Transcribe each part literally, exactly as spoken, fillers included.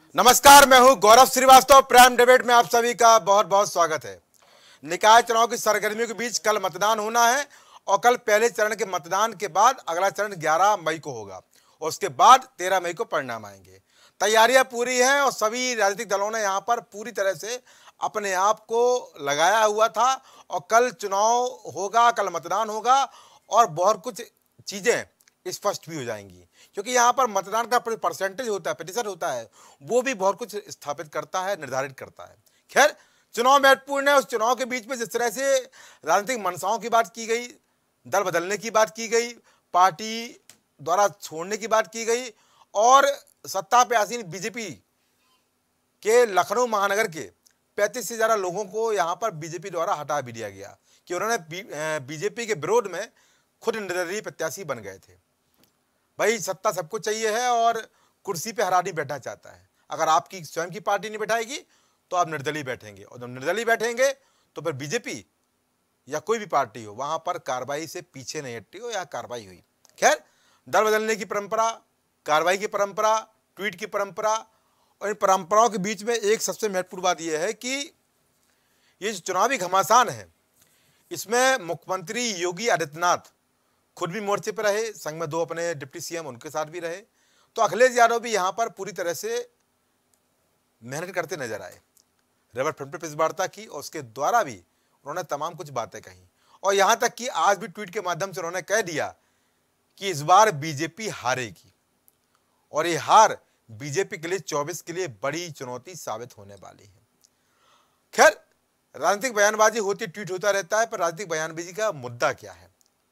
नमस्कार, मैं हूं गौरव श्रीवास्तव। प्राइम डिबेट में आप सभी का बहुत बहुत स्वागत है। निकाय चुनाव की सरगर्मियों के बीच कल मतदान होना है और कल पहले चरण के मतदान के बाद अगला चरण ग्यारह मई को होगा और उसके बाद तेरह मई को परिणाम आएंगे। तैयारियां पूरी हैं और सभी राजनीतिक दलों ने यहां पर पूरी तरह से अपने आप को लगाया हुआ था और कल चुनाव होगा, कल मतदान होगा और बहुत कुछ चीजें स्पष्ट भी हो जाएंगी, क्योंकि यहाँ पर मतदान का परसेंटेज होता है, प्रतिशत होता है, वो भी बहुत कुछ स्थापित करता है, निर्धारित करता है। खैर, चुनाव महत्वपूर्ण है। उस चुनाव के बीच में जिस तरह से राजनीतिक मंशाओं की बात की गई, दल बदलने की बात की गई, पार्टी द्वारा छोड़ने की बात की गई और सत्ता पे आसीन बीजेपी के लखनऊ महानगर के पैंतीस से ज्यादा लोगों को यहाँ पर बीजेपी द्वारा हटा भी दिया गया कि उन्होंने बीजेपी के विरोध में खुद निर्दलीय प्रत्याशी बन गए थे। भाई, सत्ता सबको चाहिए है और कुर्सी पे हर आदमी बैठना चाहता है। अगर आपकी स्वयं की पार्टी नहीं बैठाएगी तो आप निर्दलीय बैठेंगे और जब निर्दलीय बैठेंगे तो फिर बीजेपी या कोई भी पार्टी हो वहां पर कार्रवाई से पीछे नहीं हटती हो या कार्रवाई हुई। खैर, दल बदलने की परंपरा, कार्रवाई की परंपरा, ट्वीट की परंपरा और इन परंपराओं के बीच में एक सबसे महत्वपूर्ण बात यह है कि ये जो चुनावी घमासान है, इसमें मुख्यमंत्री योगी आदित्यनाथ खुद भी मोर्चे पर रहे, संग में दो अपने डिप्टी सीएम उनके साथ भी रहे, तो अखिलेश यादव भी यहां पर पूरी तरह से मेहनत करते नजर आए। रेवर फ्रंट पर प्रेस वार्ता की और उसके द्वारा भी उन्होंने तमाम कुछ बातें कही और यहां तक कि आज भी ट्वीट के माध्यम से उन्होंने कह दिया कि इस बार बीजेपी हारेगी और ये हार बीजेपी के लिए चौबीस के लिए बड़ी चुनौती साबित होने वाली है। खैर, राजनीतिक बयानबाजी होती, ट्वीट होता रहता है, पर राजनीतिक बयानबाजी का मुद्दा क्या है,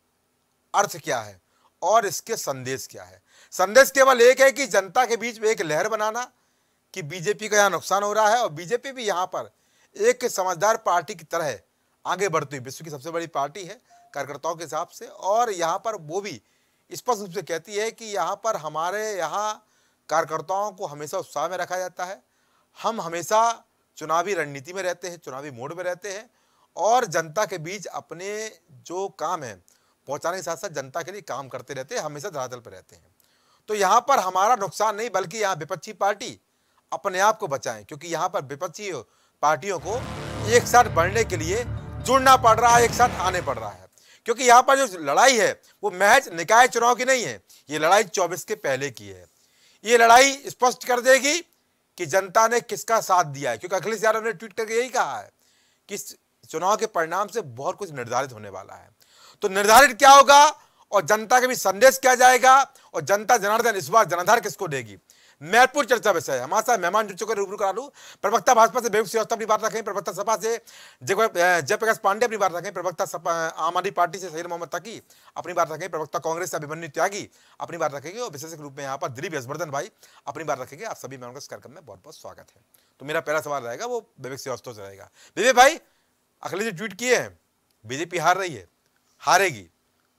अर्थ क्या है और इसके संदेश क्या है? संदेश केवल एक है कि जनता के बीच में एक लहर बनाना कि बीजेपी का यहां नुकसान हो रहा है और बीजेपी भी यहां पर एक समझदार पार्टी की तरह आगे बढ़ती हुई विश्व की सबसे बड़ी पार्टी है कार्यकर्ताओं के हिसाब से, और यहां पर वो भी स्पष्ट रूप से कहती है कि यहां पर हमारे यहां कार्यकर्ताओं को हमेशा उत्साह में रखा जाता है। हम हमेशा चुनावी रणनीति में रहते हैं, चुनावी मोड में रहते हैं और जनता के बीच अपने जो काम है पहुंचाने के साथ साथ जनता के लिए काम करते रहते हैं, हमेशा धरातल पर रहते हैं। तो यहां पर हमारा नुकसान नहीं, बल्कि यहां विपक्षी पार्टी अपने आप को बचाएं, क्योंकि यहां पर विपक्षी पार्टियों को एक साथ बढ़ने के लिए जुड़ना पड़ रहा है, एक साथ आने पड़ रहा है, क्योंकि यहां पर जो लड़ाई है वो महज निकाय चुनाव की नहीं है, ये लड़ाई चौबीस के पहले की है। ये लड़ाई स्पष्ट कर देगी कि जनता ने किसका साथ दिया है, क्योंकि अखिलेश यादव ने ट्वीट करके यही कहा है कि चुनाव के परिणाम से बहुत कुछ निर्धारित होने वाला है। तो निर्धारित क्या होगा और जनता के भी संदेश क्या जाएगा और जनता जनार्दन इस बार जनाधार किसको देगी, महत्वपूर्ण चर्चा विषय है। हमारे साथ मेहमान जुड़ चुके, रूबरू करा लूं। प्रवक्ता भाजपा से विवेक श्रीवास्तव अपनी बात रखें, प्रवक्ता सपा से जयप्रकाश पांडे अपनी बात रखें, प्रवक्ता आम आदमी पार्टी से सहीद मोहम्मद तकी अपनी बात रखें, प्रवक्ता कांग्रेस से अभिमन्यु त्यागी अपनी बात रखेंगे और विशेष रूप में यहाँ पर दिलीप यशवर्धन भाई अपनी बात रखेंगे। आप सभी मेहमानों का इस कार्यक्रम में बहुत बहुत स्वागत है। तो मेरा पहला सवाल रहेगा वो विवेक श्रीवास्तव से रहेगा। विवेक भाई, अखिलेश जी ट्वीट किए हैं बीजेपी हार रही है, हारेगी,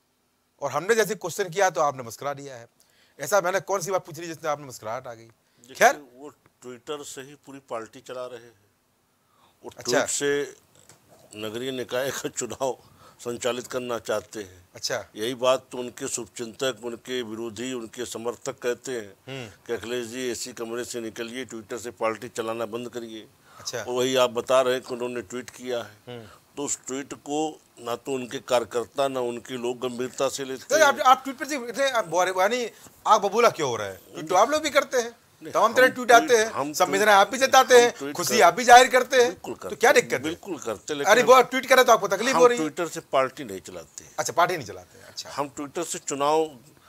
और हमने जैसे क्वेश्चन किया तो आपने मुस्कुरा दिया है। ऐसा मैंने कौन सी बात पूछ ली जिसने आपने मुस्कुराहट आ गई? खैर, वो ट्विटर से ही पूरी पार्टी चला रहे हैं, वो अच्छा। ट्वीट से नगरीय निकाय का चुनाव संचालित करना चाहते हैं। अच्छा, यही बात तो उनके शुभचिंतक, उनके विरोधी, उनके समर्थक कहते हैं कि अखिलेश जी एसी कमरे से निकलिए, ट्विटर से पार्टी चलाना बंद करिए। अच्छा। और वही आप बता रहे हैं कि उन्होंने ट्वीट किया है, तो उस ट्वीट को ना तो उनके कार्यकर्ता ना उनके लोग गंभीरता से लेते हैं। आप, आप ट्वीट पर यानी आप बबूला क्यों हो रहा है? तो आप लोग भी करते हैं, तमाम तरह ट्वीट आते हैं, संवेदना आप भी जताते हैं, खुशी आप भी जाहिर करते हैं, तो क्या दिक्कत है? बिल्कुल करते हैं, अरे वो ट्वीट करे तो आपको तकलीफ हो रही है? ट्विटर से पार्टी नहीं चलाते। अच्छा, पार्टी नहीं चलाते। अच्छा, हम ट्विटर से चुनाव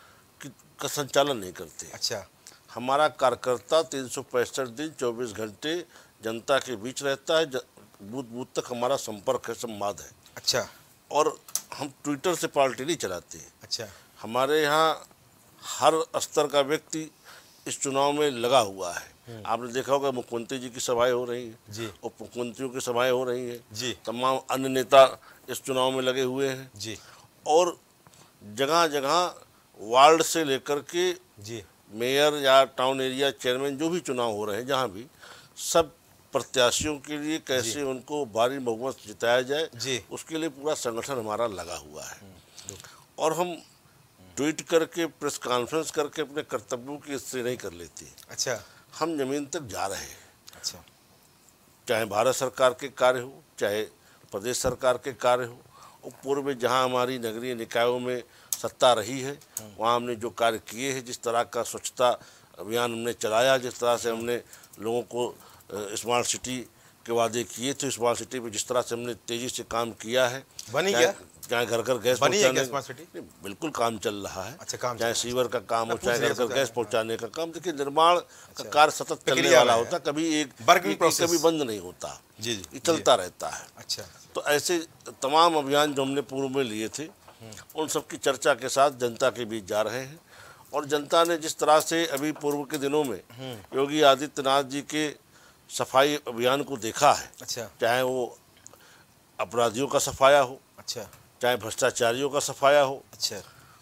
का संचालन नहीं करते। अच्छा, हमारा कार्यकर्ता तीन सौ पैंसठ दिन चौबीस घंटे जनता के बीच रहता है, बूथ बूथ तक हमारा संपर्क है, संवाद है। अच्छा, और हम ट्विटर से पार्टी नहीं चलाते हैं। अच्छा, हमारे यहाँ हर स्तर का व्यक्ति इस चुनाव में लगा हुआ है। आपने देखा होगा मुख्यमंत्री जी की सभाएं हो रही हैं जी, उप मुख्यमंत्रियों की सभाएं हो रही हैं जी, तमाम अन्य नेता इस चुनाव में लगे हुए हैं जी, और जगह जगह वार्ड से लेकर के जी, मेयर या टाउन एरिया चेयरमैन जो भी चुनाव हो रहे हैं, जहाँ भी सब प्रत्याशियों के लिए कैसे उनको भारी बहुमत जिताया जाए, जी, उसके लिए पूरा संगठन हमारा लगा हुआ है। और हम ट्वीट करके, प्रेस कॉन्फ्रेंस करके अपने कर्तव्यों की हिस्से नहीं कर लेते। अच्छा, हम जमीन तक जा रहे हैं। अच्छा, चाहे भारत सरकार के कार्य हो, चाहे प्रदेश सरकार के कार्य हो, और पूर्व में जहाँ हमारी नगरीय निकायों में सत्ता रही है वहाँ हमने जो कार्य किए हैं, जिस तरह का स्वच्छता अभियान हमने चलाया, जिस तरह से हमने लोगों को स्मार्ट सिटी के वादे किए थे, स्मार्ट सिटी पे जिस तरह से हमने तेजी से काम किया है। बनी क्या? चाहे घर घर गैस बनी है क्या पहुँचाने, स्मार्ट सिटी? बिल्कुल काम चल रहा है। अच्छा, काम चाहे चल सीवर का काम हो, मैं चाहे पूछ घर लिया घर गैस था। पहुँचाने का काम। देखिए, निर्माण का कार्य सतत चलने प्रक्रिया वाला में है। होता, कभी एक Working एक- process। कभी बंद नहीं होता, जी जी ये चलता रहता है। अच्छा, तो ऐसे तमाम अभियान जो हमने पूर्व में लिए थे, उन सब की चर्चा के साथ जनता के बीच जा रहे हैं। और जनता ने जिस तरह से अभी पूर्व के दिनों में योगी आदित्यनाथ जी के सफाई अभियान को देखा है, अच्छा, चाहे वो अपराधियों का सफाया हो, अच्छा, चाहे भ्रष्टाचारियों का सफाया हो, अच्छा,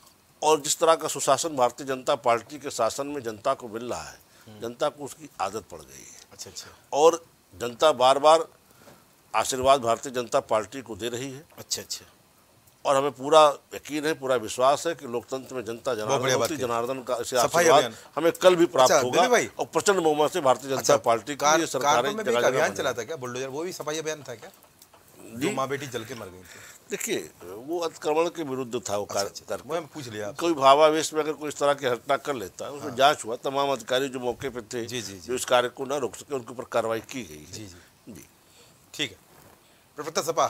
और जिस तरह का सुशासन भारतीय जनता पार्टी के शासन में जनता को मिल रहा है, जनता को उसकी आदत पड़ गई है। अच्छा, अच्छा, और जनता बार बार आशीर्वाद भारतीय जनता पार्टी को दे रही है। अच्छा, अच्छा, और हमें पूरा यकीन है, पूरा विश्वास है कि लोकतंत्र में जनता बढ़िया जनार्दन बात होती, है। जनार्दन का ऐसे सफाई आशीर्वाद अभियान। हमें कल भी प्राप्त अच्छा, होगा। दिलीप भाई। और प्रचंड बहुमत से भारतीय जनता अच्छा, पार्टी की कार, ये सरकारें कानपुर में भी एक जगह अभियान जगह चला था क्या, बुलडोजर? वो भी सफाई अभियान था क्या? जी। जो माँ बेटी जल के मर गई थी। देखिए, वो अतिक्रमण के विरुद्ध था वो अच्छा, कार्य अच्छा, कर- मैं पूछ लिया आपसे। कोई भावावेश में अगर कोई इस तरह की घटना कर लेता है, उसमें जांच हुआ, तमाम अधिकारी जो मौके पे थे, जी, जी, जी। जो इस कार्य को न रोक सके, उनके ऊपर कार्रवाई की गई है। जी जी जी ठीक है। प्रफुल्ल सपा,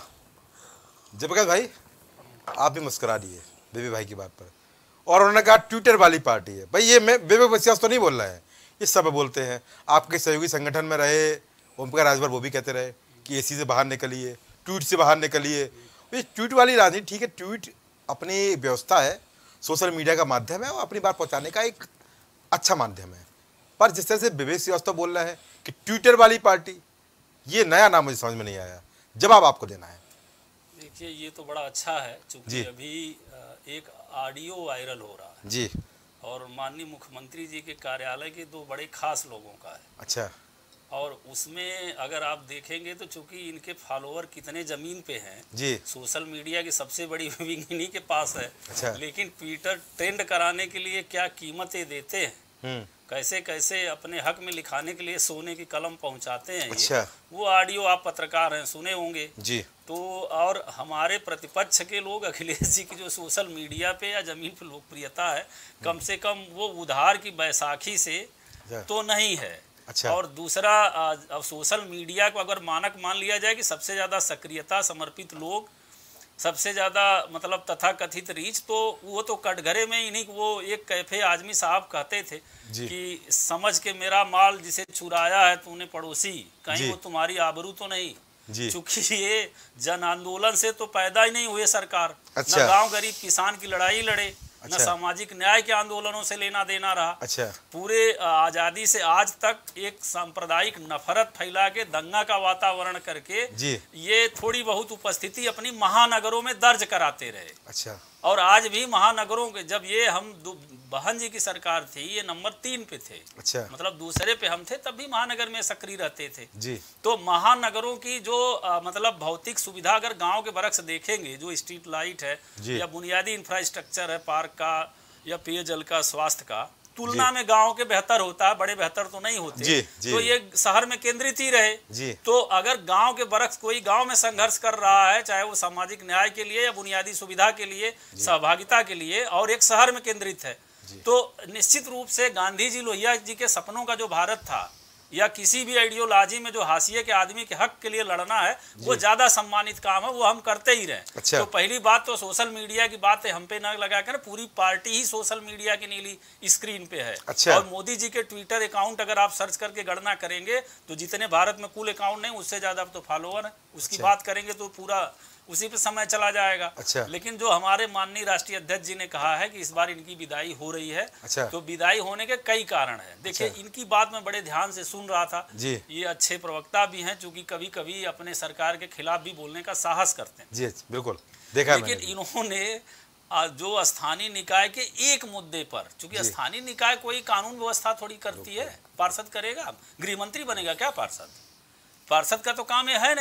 जयप्रकाश भाई, आप भी मुस्कुरा दिए बेबी भाई की बात पर, और उन्होंने कहा ट्विटर वाली पार्टी है। भाई ये मैं बेबी बसियास तो नहीं बोल रहे हैं, ये सब बोलते हैं। आपके सहयोगी संगठन में रहे ओम प्रकाश राजभर, वो भी कहते रहे कि एसी से बाहर निकलिए, ट्वीट से बाहर निकलिए। ये ट्वीट वाली राजनीति ठीक है, ट्वीट अपनी व्यवस्था है, सोशल मीडिया का माध्यम है और अपनी बात पहुंचाने का एक अच्छा माध्यम है। पर जिस तरह से विवेक श्रीवास्तव बोल रहे हैं कि ट्विटर वाली पार्टी, ये नया नाम मुझे समझ में नहीं आया। जवाब आपको देना है। देखिए, ये तो बड़ा अच्छा है, जी। क्योंकि अभी अ, एक ऑडियो वायरल हो रहा है जी, और माननीय मुख्यमंत्री जी के कार्यालय के दो बड़े खास लोगों का है। अच्छा, और उसमें अगर आप देखेंगे तो चूंकि इनके फॉलोअर कितने ज़मीन पे हैं, जी, सोशल मीडिया की सबसे बड़ी विंग इन्हीं के पास है। अच्छा। लेकिन ट्विटर ट्रेंड कराने के लिए क्या कीमतें देते हैं, हम्म, कैसे कैसे अपने हक में लिखाने के लिए सोने की कलम पहुंचाते हैं ये। अच्छा। वो ऑडियो आप पत्रकार हैं, सुने होंगे। जी, तो और हमारे प्रतिपक्ष के लोग अखिलेश जी की जो सोशल मीडिया पे या जमीन पे लोकप्रियता है, कम से कम वो उधार की बैसाखी से अच्छा। तो नहीं है। अच्छा। और दूसरा, आ, अब सोशल मीडिया को अगर मानक मान लिया जाए कि सबसे ज़्यादा सक्रियता समर्पित लोग, सबसे ज़्यादा मतलब तथाकथित रीच, तो वो तो कटघरे में इन्हीं, वो एक कैफे आजमी साहब कहते थे जी। कि समझ के मेरा माल जिसे चुराया है तूने पड़ोसी, जी। कहीं वो तुम्हारी आबरू तो नहीं। जी, चूंकि ये जन आंदोलन से तो पैदा ही नहीं हुए सरकार, अच्छा। न गांव गरीब किसान की लड़ाई लड़े, न अच्छा। सामाजिक न्याय के आंदोलनों से लेना देना रहा। अच्छा, पूरे आज़ादी से आज तक एक सांप्रदायिक नफरत फैला के दंगा का वातावरण करके जी, ये थोड़ी बहुत उपस्थिति अपनी महानगरों में दर्ज कराते रहे। अच्छा, और आज भी महानगरों के, जब ये हम दु- बहन जी की सरकार थी, ये नंबर तीन पे थे, अच्छा, मतलब दूसरे पे हम थे, तब भी महानगर में सक्रिय रहते थे। जी, तो महानगरों की जो आ, मतलब भौतिक सुविधा अगर गांव के बरक्स देखेंगे, जो स्ट्रीट लाइट है जी। या बुनियादी इंफ्रास्ट्रक्चर है, पार्क का या पेयजल का, स्वास्थ्य का, तुलना में गांव के बेहतर होता है, बड़े बेहतर तो नहीं होते। जी, जी। तो ये शहर में केंद्रित ही रहे। जी। तो अगर गांव के बरक्स कोई गांव में संघर्ष कर रहा है, चाहे वो सामाजिक न्याय के लिए या बुनियादी सुविधा के लिए, सहभागिता के लिए, और एक शहर में केंद्रित है, तो निश्चित रूप से गांधी जी लोहिया जी के सपनों का जो भारत था, या किसी भी आइडियोलॉजी में जो हाशिए के आदमी के हक के लिए लड़ना है, वो ज्यादा सम्मानित काम है, वो हम करते ही रहे। अच्छा। तो पहली बात तो सोशल मीडिया की बात है, हम पे न लगा कर, पूरी पार्टी ही सोशल मीडिया की नीली स्क्रीन पे है। अच्छा। और मोदी जी के ट्विटर अकाउंट अगर आप सर्च करके गणना करेंगे तो जितने भारत में कुल अकाउंट नहीं, उससे ज्यादा तो फॉलोअर है। उसकी बात करेंगे तो पूरा उसी पे समय चला जाएगा। अच्छा। लेकिन जो हमारे माननीय राष्ट्रीय अध्यक्ष जी ने कहा है कि इस बार इनकी विदाई हो रही है, अच्छा। तो विदाई होने के कई कारण हैं। देखिए, अच्छा। इनकी बात मैं बड़े ध्यान से सुन रहा था जी। ये अच्छे प्रवक्ता भी हैं, चूंकि कभी कभी अपने सरकार के खिलाफ भी बोलने का साहस करते हैं। जी, बिल्कुल देखा है लेकिन मैंने। इन्होंने आ, जो स्थानीय निकाय के एक मुद्दे पर, चूंकि स्थानीय निकाय कोई कानून व्यवस्था थोड़ी करती है, पार्षद करेगा, गृह मंत्री बनेगा क्या पार्षद? पार्षद का तो काम ये है नहीं।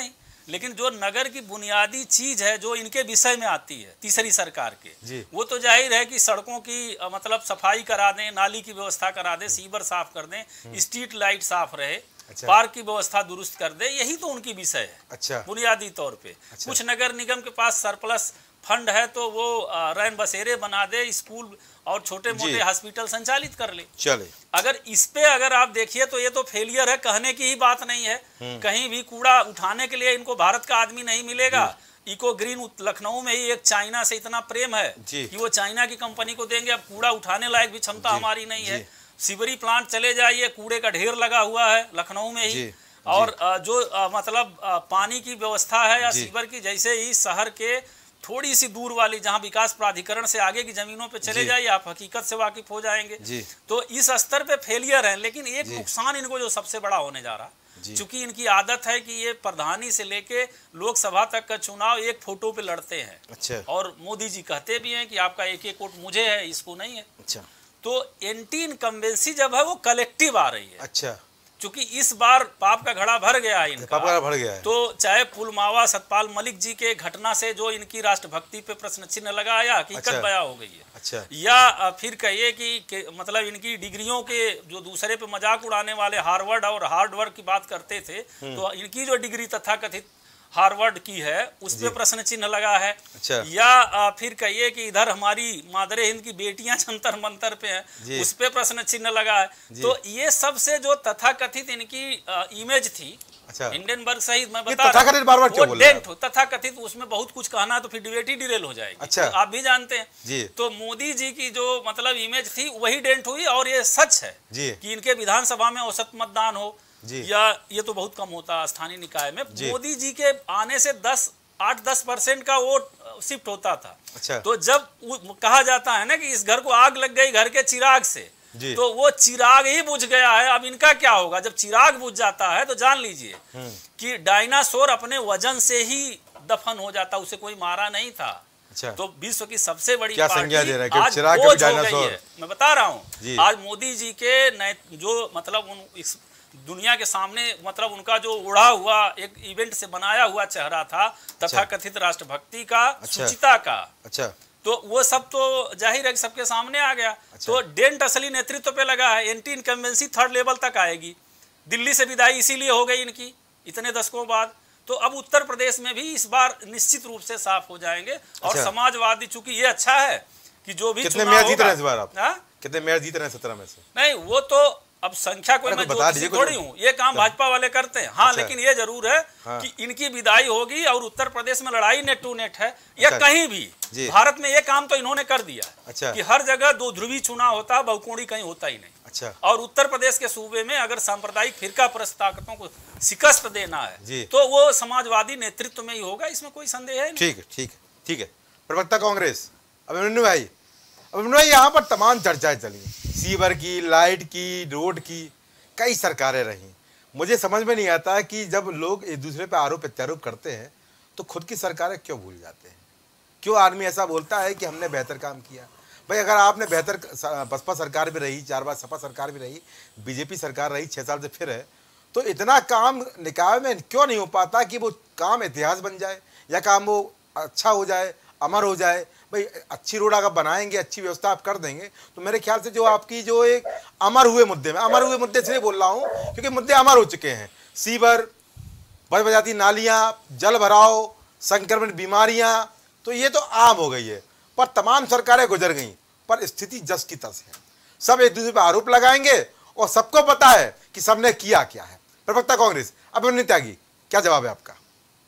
लेकिन जो नगर की बुनियादी चीज है जो इनके विषय में आती है तीसरी सरकार के, वो तो जाहिर है कि सड़कों की मतलब सफाई करा दें, नाली की व्यवस्था करा दें, सीवर साफ कर दें, स्ट्रीट लाइट साफ रहे, अच्छा। पार्क की व्यवस्था दुरुस्त कर दे, यही तो उनकी विषय है, अच्छा। बुनियादी तौर पे। अच्छा। कुछ नगर निगम के पास सरप्लस फंड है तो वो रैन बसेरे बना दे, स्कूल और छोटे मोटे हॉस्पिटल संचालित कर ले। चले अगर इस पे अगर आप देखिए तो ये तो फेलियर है, कहने की ही बात नहीं है। कहीं भी कूड़ा उठाने के लिए इनको भारत का आदमी नहीं मिलेगा। इको ग्रीन लखनऊ में ही एक चाइना से इतना प्रेम है कि वो चाइना की कंपनी को देंगे, अब कूड़ा उठाने लायक भी क्षमता हमारी नहीं है। सीवरी प्लांट चले जाइए, कूड़े का ढेर लगा हुआ है लखनऊ में ही। और जो मतलब पानी की व्यवस्था है या सीवर की, जैसे ही शहर के थोड़ी सी दूर वाली जहां विकास प्राधिकरण से आगे की जमीनों पे चले जाइए, आप हकीकत से वाकिफ हो जाएंगे। तो इस स्तर पे फेलियर है। लेकिन एक नुकसान इनको जो सबसे बड़ा होने जा रहा, चूंकि इनकी आदत है कि ये प्रधानी से लेके लोकसभा तक का चुनाव एक फोटो पे लड़ते हैं। अच्छा। और मोदी जी कहते भी हैं कि आपका एक एक वोट मुझे है, इसको नहीं है। अच्छा। तो एंटी इनकम्बेंसी जब है वो कलेक्टिव आ रही है। अच्छा। क्योंकि इस बार पाप का घड़ा भर गया है इनका, पाप का भर गया है। तो चाहे पुलवामा सतपाल मलिक जी के घटना से जो इनकी राष्ट्रभक्ति पे प्रश्न चिन्ह लगाया, हकीकत अच्छा। बयां हो गई है। अच्छा। या फिर कहिए कि, कि मतलब इनकी डिग्रियों के जो दूसरे पे मजाक उड़ाने वाले हार्वर्ड और हार्ड वर्क की बात करते थे, तो इनकी जो डिग्री तथाकथित हार्वर्ड की है उस पे प्रश्न चिन्ह लगा है। अच्छा। या आ, फिर कहिए कि इधर हमारी मादरे हिंद की बेटियां जंतर मंतर पे हैं, उस पे प्रश्न चिन्ह लगा है। तो ये सब से जो तथाकथित इनकी आ, इमेज थी, अच्छा। हिंडनबर्ग सहित मैं बता रहा हूं, बार बार वो डेंट हो तथाकथित, उसमें बहुत कुछ कहना तो फिर डिबेट ही डिरेल हो जाएगी। अच्छा। तो आप भी जानते हैं जी। तो मोदी जी की जो मतलब इमेज थी वही डेंट हुई। और ये सच है जी कि इनके विधानसभा में औसत मतदान हो या ये तो बहुत कम होता स्थानीय निकाय में, मोदी जी के आने से दस आठ दस परसेंट का वोट शिफ्ट होता था। अच्छा। तो जब कहा जाता है ना कि इस घर को आग लग गई घर के चिराग से, तो वो चिराग ही बुझ गया है। अब इनका क्या होगा जब चिराग बुझ जाता है? तो जान लीजिए कि डायनासोर अपने वजन से ही दफन हो जाता, उसे कोई मारा नहीं था। अच्छा। तो विश्व की सबसे बड़ी क्या संज्ञा दे रहा है आज चिराग बोझ हो गई है। मैं बता रहा हूँ आज मोदी जी के जो मतलब उन इस दुनिया के सामने मतलब उनका जो उड़ा हुआ एक इवेंट से बनाया हुआ चेहरा था तथाकथित राष्ट्रभक्ति का, सुचिता का। अच्छा। तो वो सब तो जाहिर है कि सबके सामने आ गया। अच्छा। तो डेंट असली नेतृत्व पे लगा है। एंटी इनकम्बेंसी थर्ड लेवल तक आएगी। दिल्ली से विदाई इसीलिए हो गई इनकी इतने दशकों बाद। तो अब उत्तर प्रदेश में भी इस बार निश्चित रूप से साफ हो जाएंगे। और समाजवादी, चूंकि ये अच्छा है कि जो भी कितने मेयर जीत रहे हैं इस बार आप? कितने मेयर जीत रहे हैं सत्रह में से? नहीं, वो तो अब संख्या कोई मैं जोशी थोड़ी हूँ, ये काम भाजपा वाले करते हैं। हाँ, अच्छा। लेकिन ये जरूर है हाँ। कि इनकी विदाई होगी और उत्तर प्रदेश में लड़ाई नेट टू नेट है। या अच्छा। कहीं भी भारत में ये काम तो इन्होंने कर दिया। अच्छा। कि हर जगह दो ध्रुवी चुनाव होता है, बहुकोणी कहीं होता ही नहीं। अच्छा। और उत्तर प्रदेश के सूबे में अगर सांप्रदायिक फिरका परस्त ताकतों को शिकस्त देना है तो वो समाजवादी नेतृत्व में ही होगा, इसमें कोई संदेह है नहीं। ठीक है, ठीक है, ठीक है। प्रवक्ता कांग्रेस अभिमन्यु भाई, अभिमन्यु भाई यहाँ पर तमाम चर्चाएं चली, सीवर की, लाइट की, रोड की, कई सरकारें रही। मुझे समझ में नहीं आता कि जब लोग एक दूसरे पे आरोप प्रत्यारोप करते हैं तो खुद की सरकारें क्यों भूल जाते हैं? क्यों आदमी ऐसा बोलता है कि हमने बेहतर काम किया? भाई अगर आपने बेहतर, बसपा सरकार भी रही, चार बार सपा सरकार भी रही, बीजेपी सरकार रही, छः साल से फिर है, तो इतना काम निकाय में क्यों नहीं हो पाता कि वो काम इतिहास बन जाए या काम वो अच्छा हो जाए, अमर हो जाए? भाई अच्छी रोड अगर बनाएंगे, अच्छी व्यवस्था आप कर देंगे तो मेरे ख्याल से जो आपकी जो एक अमर हुए मुद्दे में, अमर हुए मुद्दे इसलिए बोल रहा हूँ क्योंकि मुद्दे अमर हो चुके हैं। सीवर, बज बजाती नालियाँ, जल भराव, संक्रमण बीमारियाँ, तो ये तो आम हो गई है। पर तमाम सरकारें गुजर गई, पर स्थिति जस की तस है। सब एक दूसरे पर आरोप लगाएंगे और सबको पता है कि सबने किया क्या है। प्रवक्ता कांग्रेस अभिमन्यु त्यागी, क्या जवाब है आपका?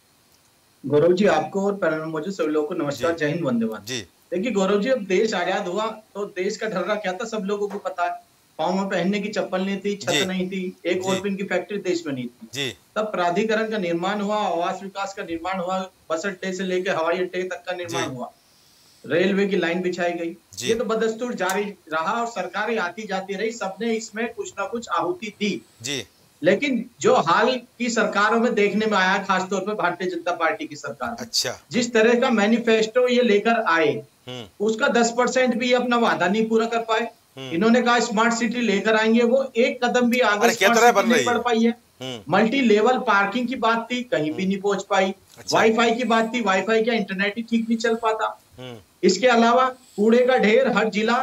गौरव जी, आपको और पैनल में मौजूद सभी लोगों को नमस्कार, जय हिंद, वंदे मातरम। जी देखिए गौरव जी, अब देश आजाद हुआ तो देश का ढर्रा क्या था सब लोगों को पता है। पाँव में पहनने की चप्पल नहीं थी, छत नहीं थी, एक और पिन की फैक्ट्री देश में नहीं थी। जी। तब प्राधिकरण का निर्माण हुआ, आवास विकास का निर्माण हुआ, बस अड्डे से लेकर हवाई अड्डे तक का निर्माण हुआ, रेलवे की लाइन बिछाई गई। ये तो बदस्तूर जारी रहा और सरकारें आती जाती रही, सबने इसमें कुछ ना कुछ आहुति दी। जी। लेकिन जो हाल की सरकारों में देखने में आया, खासतौर पर भारतीय जनता पार्टी की सरकार, अच्छा, जिस तरह का मैनिफेस्टो ये लेकर आए उसका दस परसेंट भी अपना वादा नहीं पूरा कर पाए। इन्होंने कहा स्मार्ट सिटी लेकर आएंगे, वो एक कदम भी आगे स्मार्ट सिटी नहीं बढ़ पाई है। मल्टी लेवल पार्किंग की बात थी, कहीं भी नहीं पहुंच पाई। अच्छा। वाईफाई की बात थी, वाईफाई क्या इंटरनेट ही ठीक नहीं चल पाता। इसके अलावा कूड़े का ढेर हर जिला,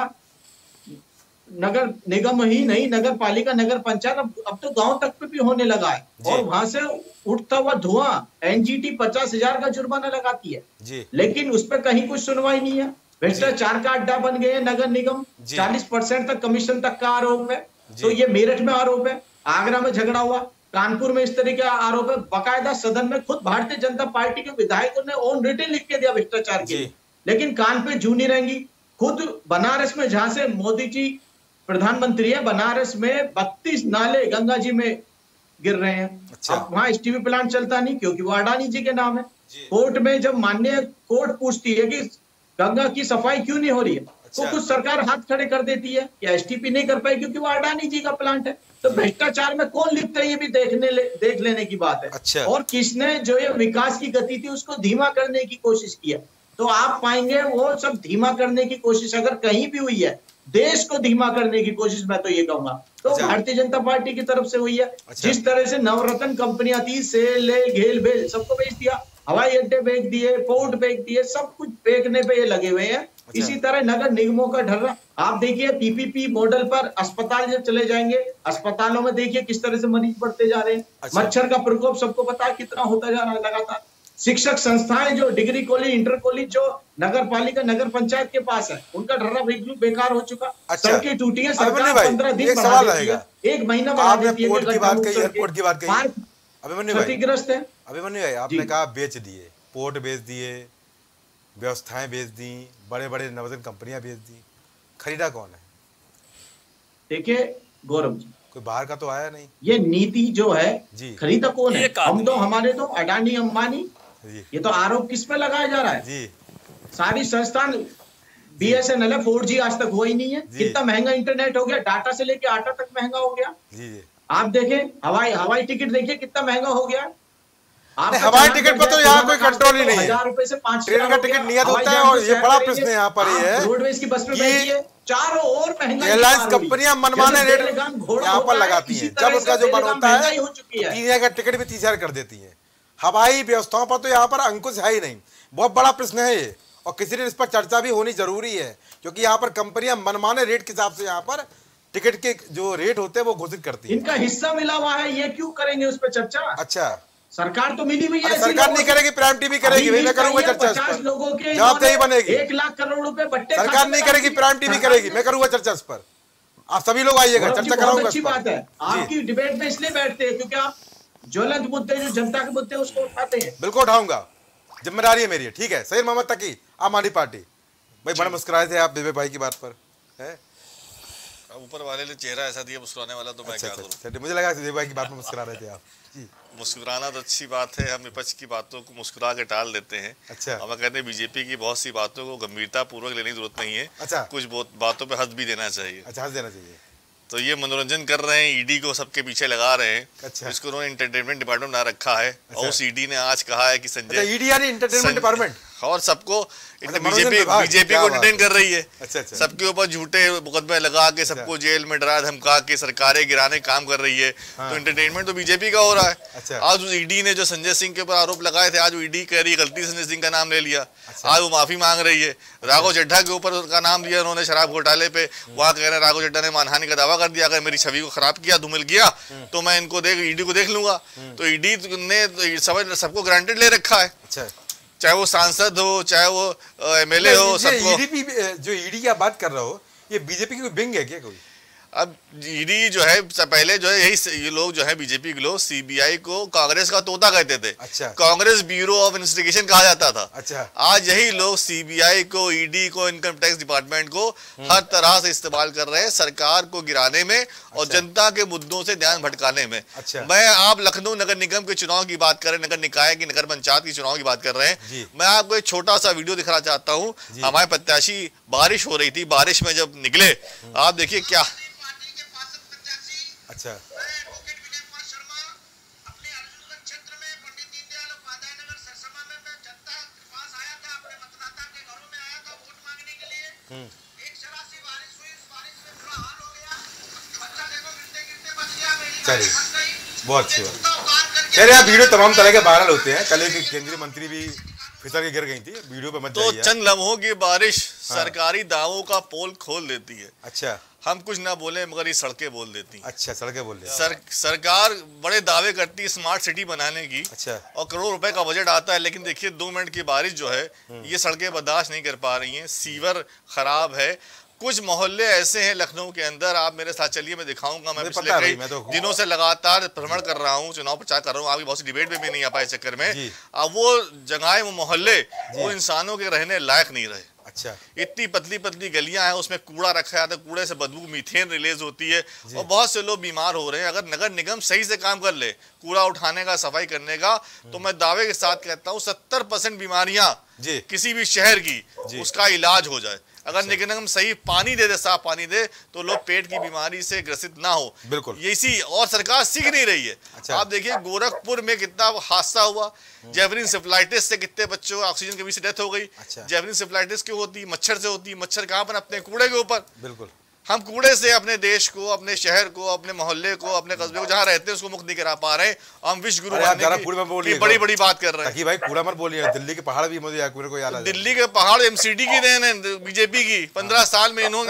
नगर निगम ही नहीं, नगर पालिका, नगर पंचायत, अब, अब तो गांव तक पे भी होने लगा है। और वहां से उठता हुआ धुआं, एनजीटी पचास हजार का जुर्माना लगाती है जी। लेकिन उस पर कहीं कुछ सुनवाई नहीं है। भ्रष्टाचार का अड्डा बन गए नगर निगम, चालीस परसेंट तक कमीशन तक का आरोप है। तो ये मेरठ में आरोप है, आगरा में झगड़ा हुआ, कानपुर में इस तरह का आरोप है। बाकायदा सदन में खुद भारतीय जनता पार्टी के विधायकों ने ऑन रिटन लिख के दिया भ्रष्टाचार के लिए, लेकिन कान पे जू नहीं रहेंगी। खुद बनारस में, जहां से मोदी जी प्रधानमंत्री है, बनारस में बत्तीस नाले गंगा जी में गिर रहे हैं। अच्छा। अब वहां एसटीपी प्लांट चलता नहीं क्योंकि वो अडानी जी के नाम है। कोर्ट में जब माननीय कोर्ट पूछती है कि गंगा की सफाई क्यों नहीं हो रही है, अच्छा। तो कुछ सरकार हाथ खड़े कर देती है कि एसटीपी नहीं कर पाई क्योंकि वो अडानी जी का प्लांट है। तो भ्रष्टाचार में कौन लिप्त है ये भी देखने ले, देख लेने की बात है। अच्छा। और किसने जो ये विकास की गति थी उसको धीमा करने की कोशिश की है, तो आप पाएंगे वो सब धीमा करने की कोशिश अगर कहीं भी हुई है, देश को धीमा करने की कोशिश, मैं तो ये कहूंगा तो अच्छा। भारतीय जनता पार्टी की तरफ से हुई है। अच्छा। जिस तरह से नवरत्न कंपनियां थी, सेल ले घेल बेल सबको बेच दिया, हवाई अड्डे बेच दिए, पोर्ट बेच दिए, सब कुछ बेचने पे ये लगे हुए हैं। अच्छा। इसी तरह नगर निगमों का ढर्रा आप देखिए, पीपीपी मॉडल पर अस्पताल जब चले जाएंगे, अस्पतालों में देखिए किस तरह से मरीज बढ़ते जा रहे हैं। अच्छा। मच्छर का प्रकोप सबको पता है कितना होता जा रहा है लगातार। शिक्षक संस्थाएं जो डिग्री कॉलेज, इंटर कॉलेज जो नगर पालिका, नगर पंचायत के पास है, उनका ढर्रा बिल्कुल बेकार हो चुका। अच्छा। सड़कें टूटी है, सरकार पंद्रह दिन बढ़ा देती है, एक महीना बढ़ा देती है। पोर्ट की बात कही, एयरपोर्ट की बात कही, अभिमन्यु भाई क्षतिग्रस्त है। अभिमन्यु भाई आपने कहा बेच दिए, पोर्ट बेच दिए, व्यवस्थाएं बेच दी, बड़े बड़े नवरत्न कंपनियां बेच दी, खरीदा कौन है? देखिए गौरव जी, कोई बाहर का तो आया नहीं। ये नीति जो है जी, खरीदा कौन है? हम तो, हमारे तो अडानी अंबानी, ये तो आरोप किस पे लगाया जा रहा है जी। सारी संस्थान बीएसएनएल है, फोर जी आज तक हुआ ही नहीं है। कितना महंगा इंटरनेट हो गया, डाटा से लेके आटा तक महंगा हो गया जी जी। आप देखें हवाई हवाई टिकट देखिए कितना महंगा हो गया। हवाई टिकट पर तो यहाँ कोई कंट्रोल ही नहीं है। हजार रुपए से पांच ट्रेन का टिकट नियत होता है। और ये बड़ा प्रश्न यहाँ पर ये है, रोडवेज की बस में बैठिए, चारों ओर महंगाई, एयरलाइंस कंपनियां मनमाने रेट यहाँ पर लगाती हैं। जब उनका जो मन होता है तीन हजार का टिकट भी तीस हजार कर देती है। हवाई व्यवस्थाओं पर तो यहाँ पर अंकुश है ही नहीं। बहुत बड़ा प्रश्न है ये, और किसी दिन इस पर चर्चा भी होनी जरूरी है, क्योंकि यहाँ पर कंपनियां मनमाने रेट के हिसाब से यहाँ पर टिकट के जो रेट होते हैं वो घोषित करती है। इनका हिस्सा मिला हुआ है, ये क्यों करेंगे उस पर चर्चा? अच्छा, सरकार तो मिली हुई है, सरकार नहीं करेगी, प्राइम टीवी करेगी। मैं करूंगा चर्चा इस पर, लोगों के जवाबदेही बनेगी। एक लाख करोड़ रुपए बट्टे सरकार नहीं करेगी, प्राइम टीवी करेगी। मैं करूंगा चर्चा इस पर, आप सभी लोग आइएगा, चर्चा कराऊंगा। अच्छी बात है, आपकी डिबेट में इसलिए बैठते हैं क्योंकि आप ज्वलंत मुद्दे जो जनता के मुद्दे उसको उठाते हैं। बिल्कुल उठाऊंगा, जिम्मेदारी है मेरी। ठीक है, सही मोहम्मद तकी, आम आदमी पार्टी। भाई बड़े मुस्कुराए थे आप विवेक भाई की बात पर, है ऊपर वाले ने चेहरा ऐसा दिया मुस्कुराने वाला, तो मैं क्या करूं? मुझे लगा विवेक भाई की बात में मुस्कुरा रहे थे आप जी। मुस्कुराना तो अच्छी बात है, हम विपक्ष की बातों को मुस्कुरा के टाल देते हैं। अच्छा। हम कहते हैं बीजेपी की बहुत सी बातों को गंभीरता पूर्वक लेने की जरूरत नहीं है। अच्छा। कुछ बातों पे हंस भी देना चाहिए। अच्छा, हंस देना चाहिए। तो ये मनोरंजन कर रहे हैं, ईडी को सबके पीछे लगा रहे हैं। अच्छा। इसको उन्होंने एंटरटेनमेंट डिपार्टमेंट बना रखा है। अच्छा। और उस ईडी ने आज कहा है कि संजय, ईडी यानी एंटरटेनमेंट डिपार्टमेंट, और सबको बीजेपी बीजेपी को एंटरटेन कर रही है। अच्छा अच्छा। सबके ऊपर झूठे मुकदमे लगा के सबको जेल में डरा धमका के सरकारें गिराने काम कर रही है। हाँ। तो एंटरटेनमेंट तो बीजेपी का हो रहा है। अच्छा। आज उस ईडी ने जो संजय सिंह के ऊपर आरोप लगाए थे, आज वो ईडी कह रही है गलती संजय सिंह का नाम ले लिया। अच्छा। आज वो माफी मांग रही है। राघव चड्ढा के ऊपर उसका नाम लिया उन्होंने शराब घोटाले पे, वहाँ कह रहे हैं राघव चड्ढा ने मानहानि का दावा कर दिया, अगर मेरी छवि को खराब किया, धूमिल किया, तो मैं इनको देख ईडी को देख लूंगा। तो ईडी ने सबको ग्रांटेड ले रखा है। अच्छा। चाहे वो सांसद हो, चाहे वो एमएलए हो, सबको। ईडी जो ईडी की आप बात कर रहे हो, ये बीजेपी की कोई विंग है क्या कोई? अब ईडी जो है पहले जो है यही ये लोग जो है बीजेपी के लोग सीबीआई को कांग्रेस का तोता कहते थे। अच्छा। कांग्रेस ब्यूरो ऑफ इन्वेस्टिगेशन कहा जाता था। अच्छा। आज यही लोग सीबीआई को, ईडी को, इनकम टैक्स डिपार्टमेंट को हर तरह से इस्तेमाल कर रहे हैं सरकार को गिराने में। अच्छा। और जनता के मुद्दों से ध्यान भटकाने में। अच्छा। मैं आप लखनऊ नगर निगम के चुनाव की बात कर रहे हैं, नगर निकाय की, नगर पंचायत की चुनाव की बात कर रहे हैं। मैं आपको एक छोटा सा वीडियो दिखाना चाहता हूँ। हमारे प्रत्याशी, बारिश हो रही थी, बारिश में जब निकले, आप देखिए क्या। अच्छा। चलिए बहुत अच्छी बात। कह रहे हैं वीडियो तमाम तरह के वायरल होते हैं, कल एक केंद्रीय मंत्री भी फिसल के गिर गई थी, वीडियो पे मत तो जाइए। चंद लम्हों की बारिश सरकारी दावों का पोल खोल देती है। अच्छा, हम कुछ ना बोले मगर ये सड़कें बोल देती हैं। अच्छा, सड़कें बोल देती हैं। सर, सरकार बड़े दावे करती है स्मार्ट सिटी बनाने की। अच्छा, और करोड़ रुपए का बजट आता है, लेकिन देखिए दो मिनट की बारिश जो है ये सड़कें बर्दाश्त नहीं कर पा रही हैं। सीवर खराब है। कुछ मोहल्ले ऐसे हैं लखनऊ के अंदर, आप मेरे साथ चलिए, मैं दिखाऊंगा। मैं पिछले कई तो दिनों से लगातार भ्रमण कर रहा हूँ, चुनाव प्रचार कर रहा हूँ, आपकी बहुत सी डिबेट में भी नहीं आ पाए चक्कर में। अब वो जगह, वो मोहल्ले, वो इंसानों के रहने लायक नहीं रहे। अच्छा, इतनी पतली पतली गलियां हैं, उसमें कूड़ा रखा जाता है, कूड़े से बदबू मीथेन रिलीज होती है और बहुत से लोग बीमार हो रहे हैं। अगर नगर निगम सही से काम कर ले, कूड़ा उठाने का, सफाई करने का, तो मैं दावे के साथ कहता हूँ सत्तर परसेंट बीमारियां किसी भी शहर की उसका इलाज हो जाए। अगर निगम निगम सही पानी दे दे, साफ पानी दे, तो लोग पेट की बीमारी से ग्रसित ना हो। बिल्कुल, ये इसी और सरकार सीख नहीं रही है। अच्छा। आप देखिए गोरखपुर में कितना हादसा हुआ, जेवलिन सेफलाइटिस से कितने बच्चों को ऑक्सीजन के बीच से डेथ हो गई। अच्छा। जेवलिन सेफलाइटिस क्यों होती? मच्छर से होती। मच्छर कहाँ पर? अपने कूड़े के ऊपर। बिल्कुल, हम कूड़े से अपने देश को, अपने शहर को, अपने मोहल्ले को, अपने कस्बे को जहाँ रहते हैं उसको मुक्त नहीं करा पा रहे। हम विश्व गुरु की बड़ी बड़ी बात कर रहे हैं। भाई कूड़ा मत बोलिए, दिल्ली के पहाड़ भी मुझे को याद आ जाए। दिल्ली के पहाड़ एमसीडी की देन है, बीजेपी की। पंद्रह साल में इन्होंने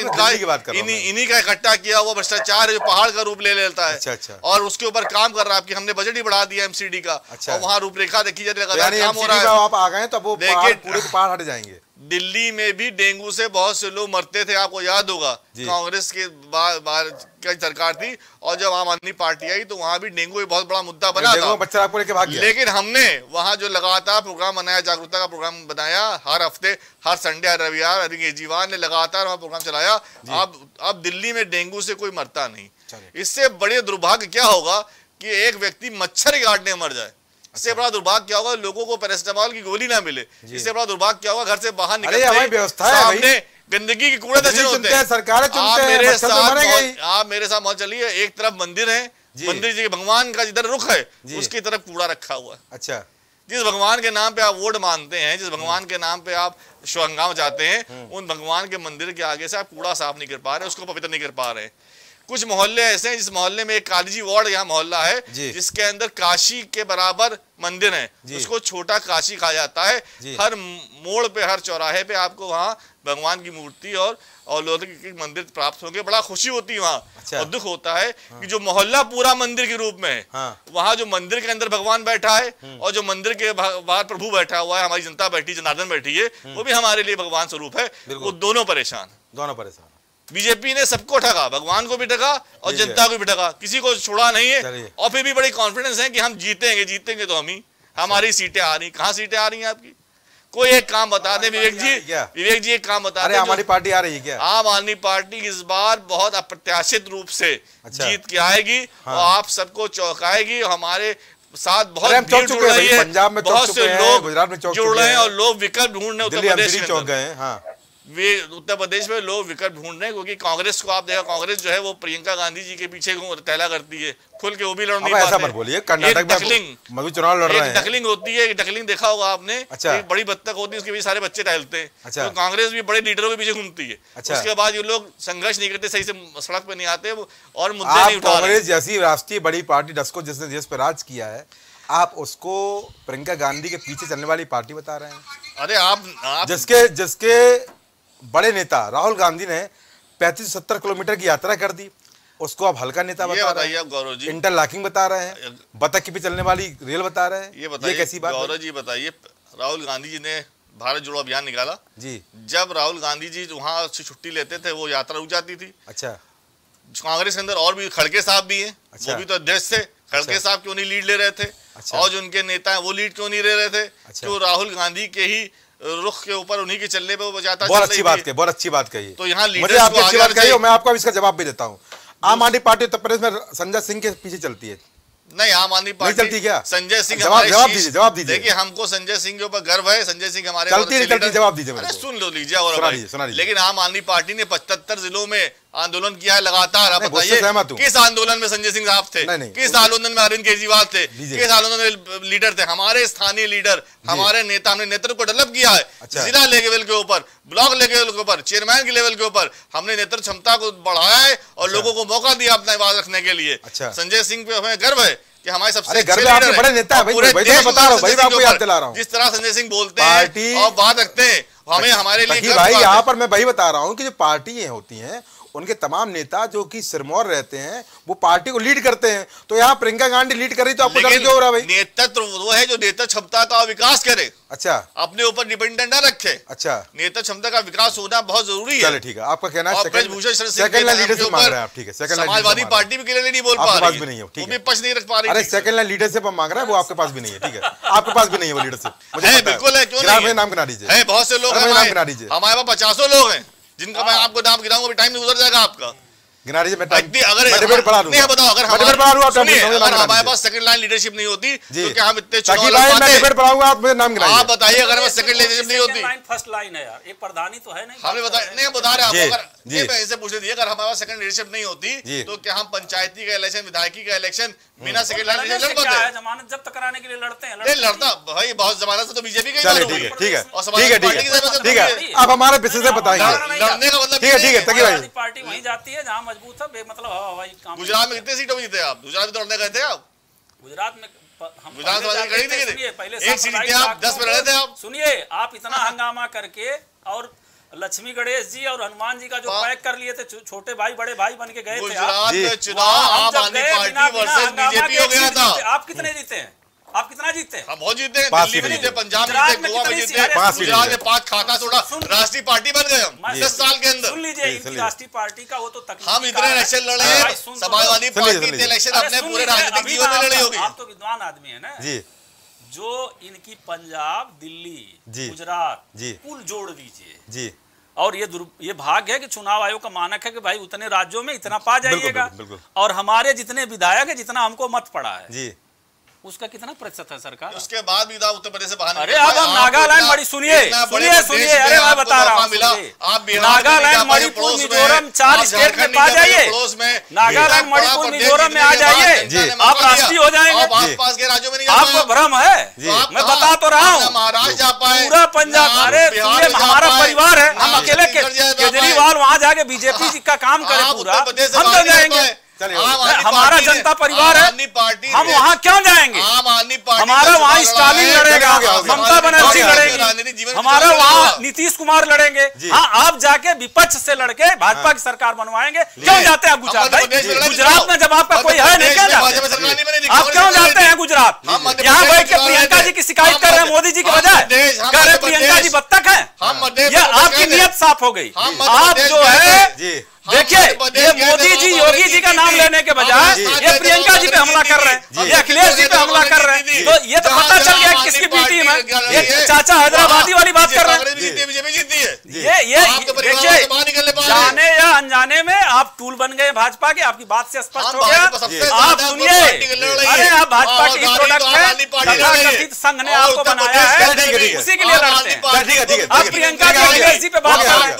इन्हीं का इकट्ठा किया हुआ भ्रष्टाचार है जो पहाड़ का रूप ले लेता है। अच्छा, अच्छा। और उसके ऊपर काम कर रहा है। आपकी हमने बजट ही बढ़ा दिया एमसीडी का। और वहाँ रूपरेखा देखी जाती है, काम हो रहा है। आप आ गए तो वो पहाड़ हट जाएंगे। दिल्ली में भी डेंगू से बहुत से लोग मरते थे, आपको याद होगा। कांग्रेस के बार की सरकार थी और जब आम आदमी पार्टी आई तो वहां भी डेंगू एक बहुत बड़ा मुद्दा बना था। बच्चा आपको लेके भाग गया। लेकिन हमने वहां जो लगातार प्रोग्राम बनाया, जागरूकता का प्रोग्राम बनाया, हर हफ्ते, हर संडे, हर रविवार अरविंद केजरीवाल ने लगातार वहां प्रोग्राम चलाया। अब अब दिल्ली में डेंगू से कोई मरता नहीं। इससे बड़े दुर्भाग्य क्या होगा कि एक व्यक्ति मच्छर काटने मर जाए। इससे बड़ा दुर्भाग्य क्या होगा लोगों को पैरासिटामोल की गोली ना मिले। इससे बड़ा दुर्भाग्य क्या होगा घर से बाहर निकलते सामने गंदगी के कूड़े दान होते हैं। सरकार आप मेरे साथ आप मेरे साथ मत चलिए। एक तरफ मंदिर है, मंदिर जी भगवान का जिधर रुख है उसकी तरफ कूड़ा रखा हुआ है। अच्छा, जिस भगवान के नाम पे आप वोट मानते हैं, जिस भगवान के नाम पे आप शुभंगाम जाते हैं, उन भगवान के मंदिर के आगे से आप कूड़ा साफ नहीं कर पा रहे, उसको पवित्र नहीं कर पा रहे। कुछ मोहल्ले ऐसे हैं, जिस मोहल्ले में एक कालीजी वार्ड यहाँ मोहल्ला है जिसके अंदर काशी के बराबर मंदिर है, उसको छोटा काशी कहा जाता है। हर मोड़ पे, हर चौराहे पे आपको वहाँ भगवान की मूर्ति और अलौकिक मंदिर प्राप्त होंगे। बड़ा खुशी होती है वहाँ। अच्छा। और दुख होता है हाँ। कि जो मोहल्ला पूरा मंदिर के रूप में है, हाँ। वहाँ जो मंदिर के अंदर भगवान बैठा है और जो मंदिर के बाहर प्रभु बैठा हुआ है, हमारी जनता बैठी, जनार्दन बैठी है, वो भी हमारे लिए भगवान स्वरूप है। वो दोनों परेशान दोनों परेशान बीजेपी ने सबको ठगा, भगवान को भी ठगा और जनता को भी ठगा, किसी को छोड़ा नहीं है। और फिर भी बड़ी कॉन्फिडेंस है कि हम जीतेंगे, जीतेंगे तो हम ही, हमारी सीटें आ रही। कहाँ सीटें आ रही हैं आपकी? कोई एक काम बता दें विवेक जी, विवेक जी एक काम बता दें। हमारी पार्टी आ रही है क्या? आम आदमी पार्टी इस बार बहुत अप्रत्याशित रूप से अच्छा। जीत के आएगी हाँ। और आप सबको चौंकाएगी। हमारे साथ बहुत भीड़ जुड़ रही है, पंजाब में बहुत से लोग गुजरात में जुड़ रहे हैं और लोग विकल्प ढूंढ रहे हैं। उत्तर प्रदेश में चौंक गए हाँ। वे उत्तर प्रदेश में लोग विकल्प ढूंढ रहे हैं क्योंकि कांग्रेस को आप देखा, कांग्रेस जो है वो प्रियंका गांधी जी के पीछे टहला करती है, खुल के वो भी लड़ नहीं पाते। ऐसा मत बोलिए, कर्नाटक में मधु चुनाव लड़ रहे हैं। डकलिंग होती है, डकलिंग देखा होगा आपने। अच्छा। एक बड़ी बत्तख होती है, उसके पीछे सारे बच्चे टहलते हैं। अच्छा। तो कांग्रेस भी बड़े लीडरों के पीछे घूमती है। अच्छा। उसके बाद ये लोग संघर्ष नहीं करते, सही से सड़क पे नहीं आते और मुद्दे नहीं उठा रहे। कांग्रेस जैसी राष्ट्रीय बड़ी पार्टी जिसको जिसने देश पे राज किया है, आप उसको प्रियंका गांधी के पीछे चलने वाली पार्टी बता रहे हैं? अरे आप जिसके जिसके बड़े नेता राहुल गांधी ने पैंतीस सत्तर किलोमीटर की यात्रा कर दी, उसको आप हल्का नेता बता रहे हैं। गौरव जी इंटरलॉकिंग बता रहे हैं, बतख की चलने वाली रेल बता रहे हैं। ये बताइए कैसी बात? गौरव जी बताइए, राहुल गांधी जी ने भारत जोड़ो अभियान निकाला जी। जब राहुल गांधी जी वहाँ से छुट्टी लेते थे वो यात्रा रुक जाती थी। अच्छा। कांग्रेस के अंदर और भी खड़गे साहब भी है, वो भी तो अध्यक्ष थे। खड़गे साहब क्यों नहीं लीड ले रहे थे? और जो उनके नेता है वो लीड क्यों नहीं ले रहे थे? क्यों राहुल गांधी के ही रुख के ऊपर, उन्हीं के चलने पे वो जाता? बहुत अच्छी बात कही, बहुत अच्छी बात कही। तो यहाँ मुझे आपकी अच्छी बात कही, मैं आपको इसका जवाब भी देता हूँ। आम आदमी पार्टी उत्तर प्रदेश में संजय सिंह के पीछे चलती है। नहीं, आम आदमी पार्टी चलती क्या? संजय सिंह जवाब जवाब दीजिए, जवाब दीजिए। देखिए हमको संजय सिंह के ऊपर गर्व है, संजय सिंह हमारे चलती है, चलती, जवाब दीजिए। अरे सुन लो लीजिए और सुना लीजिए। लेकिन आम आदमी पार्टी ने पचहत्तर जिलों में आंदोलन किया है लगातार। आप बताइए किस आंदोलन में संजय सिंह साहब थे? किस आंदोलन में अरविंद केजरीवाल थे? किस आंदोलन में लीडर थे? हमारे स्थानीय लीडर, हमारे नेता, हमने नेतृत्व को डेवलप किया है। जिला लेवल के ऊपर, ब्लॉक लेवल के ऊपर, चेयरमैन के लेवल के ऊपर हमने नेतृत्व क्षमता को बढ़ाया है और लोगों को मौका दिया अपना आवाज रखने के लिए। संजय सिंह पे हमें गर्व है। कि हमारे सबसे अरे घर में आपके बड़े नेता है भाई, पूरे भाई देश मैं बता रहा हूँ भाई, मैं आपको याद दिला रहा हूँ। जिस तरह संजय सिंह बोलते हैं और बात रखते हैं, हमें हमारे लिए भाई यहाँ पर मैं वही बता रहा हूँ कि जो पार्टियां होती हैं उनके तमाम नेता जो कि सिरमौर रहते हैं वो पार्टी को लीड करते हैं। तो यहाँ प्रियंका गांधी लीड कर रही तो आपको डर क्यों हो रहा है भाई? नेतृत्व वो है जो नेता क्षमता का विकास करे, अच्छा, अपने ऊपर डिपेंडेंट न रखे। अच्छा, नेता क्षमता का विकास होना बहुत जरूरी है। चलो ठीक है, आपका कहना है ब्रजभूषण सेकंड लाइन लीडरशिप मांग रहे हैं आप, ठीक है। सेकंड लाइन समाजवादी पार्टी भी क्लियरली नहीं बोल पा रही भी नहीं है, ठीक है, पक्ष नहीं रख पा रही। अरे सेकंड लाइन लीडरशिप मांग रहा है वो आपके पास भी नहीं है, ठीक है, आपके पास भी नहीं है वो लीडरशिप। मुझे बिल्कुल है, क्यों नहीं? नाम गिना दीजिए। है बहुत से लोग हमारे पास पचासों लोग हैं जिनका मैं आपको नाम गिनाऊंगा, टाइम नहीं गुजर जाएगा आपका। गिना दीजिए, मैं टाइम अगर मैं डिबेट बढ़ा दूंगा। नहीं बताओ, अगर हमारे पास सेकंड लाइन लीडरशिप नहीं होती तो क्या हम इतने चुनाव लड़ पाते? मैं डिबेट बढ़ाऊंगा, आप मुझे नाम गिनाइए। आप बताइए, अगर हमारे सेकंड लीडरशिप नहीं होती, फर्स्ट लाइन है यार, एक प्रधानी तो है नहीं। हमें बता नहीं बता रहे आप, अगर ये ऐसे पूछ लीजिए, अगर हमारे पास सेकंड लीडरशिप नहीं होती तो क्या हम पंचायती का इलेक्शन, विधायकी का इलेक्शन बिना सेकंड लाइन लीडरशिप लड़ पाते? जमानत जब्त कराने के लिए लड़ते हैं। नहीं लड़ता भाई, बहुत जमानत से तो बीजेपी का ही। ठीक है ठीक है और ठीक है ठीक है, आप हमारे विषय से बताएंगे। लड़ने का मतलब ठीक है ठीक है तकी भाई, पार्टी वहीं जाती है जहाँ मजबूत है, बेमतलब हवाई काम। गुजरात में कितने सीटों में जीते आप? गुजरात में दौड़ने गए थे आप? गुजरात में विधानसभा की खड़ी थी, पहले एक सीट जीते आप, दस में लड़े थे आप। सुनिए, आप इतना हंगामा करके और लक्ष्मी गणेश जी और हनुमान जी का जो पैक कर लिए थे, छोटे भाई बड़े भाई बन के गए थे गुजरात में चुनाव आम आदमी पार्टी वर्सेस बीजेपी हो गया था। आप कितने जीते हैं? आप कितना जीते हैं? हम बहुत जीते हैं, दिल्ली में जीते, पंजाब में जीते, गोवा में जीते, गुजरात में पांच खाता छोड़ा, राष्ट्रीय पार्टी बन गए हम दस साल के अंदर। सुन लीजिए, इनकी राष्ट्रीय पार्टी का वो तो तकनीकी हम इतने इलेक्शन लड़े हैं, समाजवादी पार्टी ने इलेक्शन अपने पूरे राजनीतिक जीवन में लड़ी होगी। आप तो विद्वान आदमी है ना जी, जो इनकी पंजाब, दिल्ली, गुजरात कुल जोड़ दीजिए जी, और ये ये भाग्य है कि चुनाव आयोग का मानक है कि भाई उतने राज्यों में इतना पा जाइएगा, और हमारे जितने विधायक है, जितना हमको मत पड़ा है जी, उसका कितना प्रतिशत है सरकार? उसके बाद भी उत्तर प्रदेश से बाहर। अरे अब हम नागालैंड, बड़ी सुनिए सुनिए सुनिए, अरे मैं बता रहा हूँ, नागालैंड, मणिपुर, मिजोरम, चार स्टेट में पा जाइए, नागालैंड, मणिपुर, मिजोरम में आ जाइए, आप राष्ट्रीय हो जाएंगे। आसपास के राज्यों में नहीं, आपको भ्रम है, मैं बता तो रहा हूँ। महाराष्ट्र जा पाए, पूरा पंजाब, अरे सुनिए, हमारा परिवार है, हम अकेले केजरीवाल वहाँ जाके बीजेपी जी का काम करे पूरा, हम तो जाएंगे। हमारा जनता परिवार है, हम वहाँ क्यों जाएंगे? हमारा वहाँ स्टालिन लड़ेगा, ममता बनर्जी लड़ेगी, हमारा वहाँ नीतीश कुमार लड़ेंगे। हाँ, आप जाके विपक्ष से लड़के भाजपा की सरकार बनवाएंगे। क्यों जाते हैं गुजरात? गुजरात में जब आपका कोई है नहीं, क्या जाते? आप क्यों जाते हैं गुजरात? यहाँ बैठ के प्रियंका जी की शिकायत कर रहे हैं मोदी जी की बजाय, कह रहे प्रियंका जी बत्तख है। ये आपकी नियत साफ हो गई। आप जो है, देखिए, ये मोदी जी, योगी जी का नाम लेने के बजाय ये प्रियंका जी पे हमला कर रहे हैं, ये अखिलेश जी पे हमला कर रहे हैं। तो ये तो पता चल गया किसकी बी टीम है। ये चाचा हैदराबादी वाली बात कर रहे हैं। ये ये देखिए, जाने या अनजाने में आप टूल बन गए भाजपा के, आपकी बात से स्पष्ट हो गया। आप सुनिए, अरे आप भाजपा के ही प्रोडक्ट है, तथाकथित संघ ने आपको बनाया है, उसी के लिए लड़ते हैं। आप प्रियंका जी, अखिलेश जी पे बात कर रहे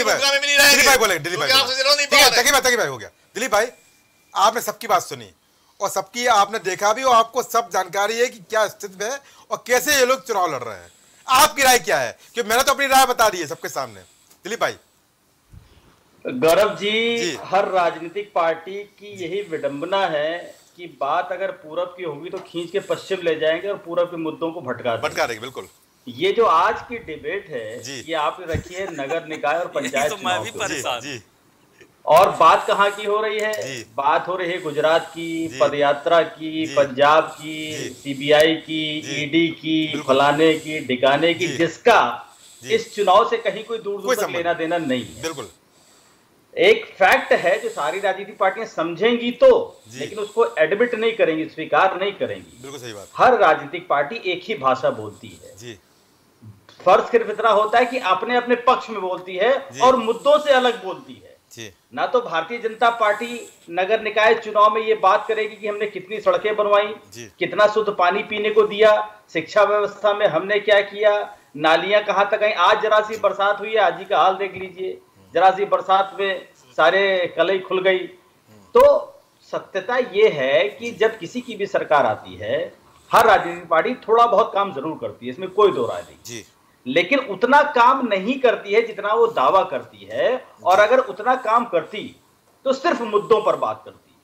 हैं। भाई हो गया दिलीप भाई, आपने सबकी बात सुनी और सबकी आपने देखा भी, और आपको सब जानकारी है कि क्या स्थिति है और कैसे ये लोग चुनाव लड़ रहे हैं। आपकी राय क्या है? क्योंकि मैंने तो अपनी राय बता दी है सबके सामने। दिलीप भाई। गौरव जी, जी, हर राजनीतिक पार्टी की यही विडंबना है कि बात अगर पूरब की होगी तो खींच के पश्चिम ले जाएंगे और पूरब के मुद्दों को भटका भटका देंगे। बिल्कुल। ये जो आज की डिबेट है, ये आप रखिए नगर निकाय और पंचायत तो मैं भी परेशान। जी। और बात कहाँ की हो रही है? बात हो रही है गुजरात की, पदयात्रा की, पंजाब की, सीबीआई की, ईडी की, फलाने की, ढिकाने की, जिसका इस चुनाव से कहीं कोई दूर दूर तक लेना देना नहीं है। बिल्कुल। एक फैक्ट है जो सारी राजनीतिक पार्टियां समझेंगी तो, लेकिन उसको एडमिट नहीं करेंगी, स्वीकार नहीं करेंगी। बिल्कुल सही बात। हर राजनीतिक पार्टी एक ही भाषा बोलती है जी। फर्ज सिर्फ इतना होता है कि अपने अपने पक्ष में बोलती है और मुद्दों से अलग बोलती है। ना तो भारतीय जनता पार्टी नगर निकाय चुनाव में ये बात करेगी कि हमने कितनी सड़कें बनवाई, कितना शुद्ध पानी पीने को दिया, शिक्षा व्यवस्था में हमने क्या किया, नालियां कहां तक आई। आज जरा सी बरसात हुई है, आज ही का हाल देख लीजिए, जरा सी बरसात में सारे कलई खुल गई। तो सत्यता ये है कि जब किसी की भी सरकार आती है, हर राजनीतिक पार्टी थोड़ा बहुत काम जरूर करती है, इसमें कोई दो राय नहीं, लेकिन उतना काम नहीं करती है जितना वो दावा करती है। और अगर उतना काम करती तो सिर्फ मुद्दों पर बात करती,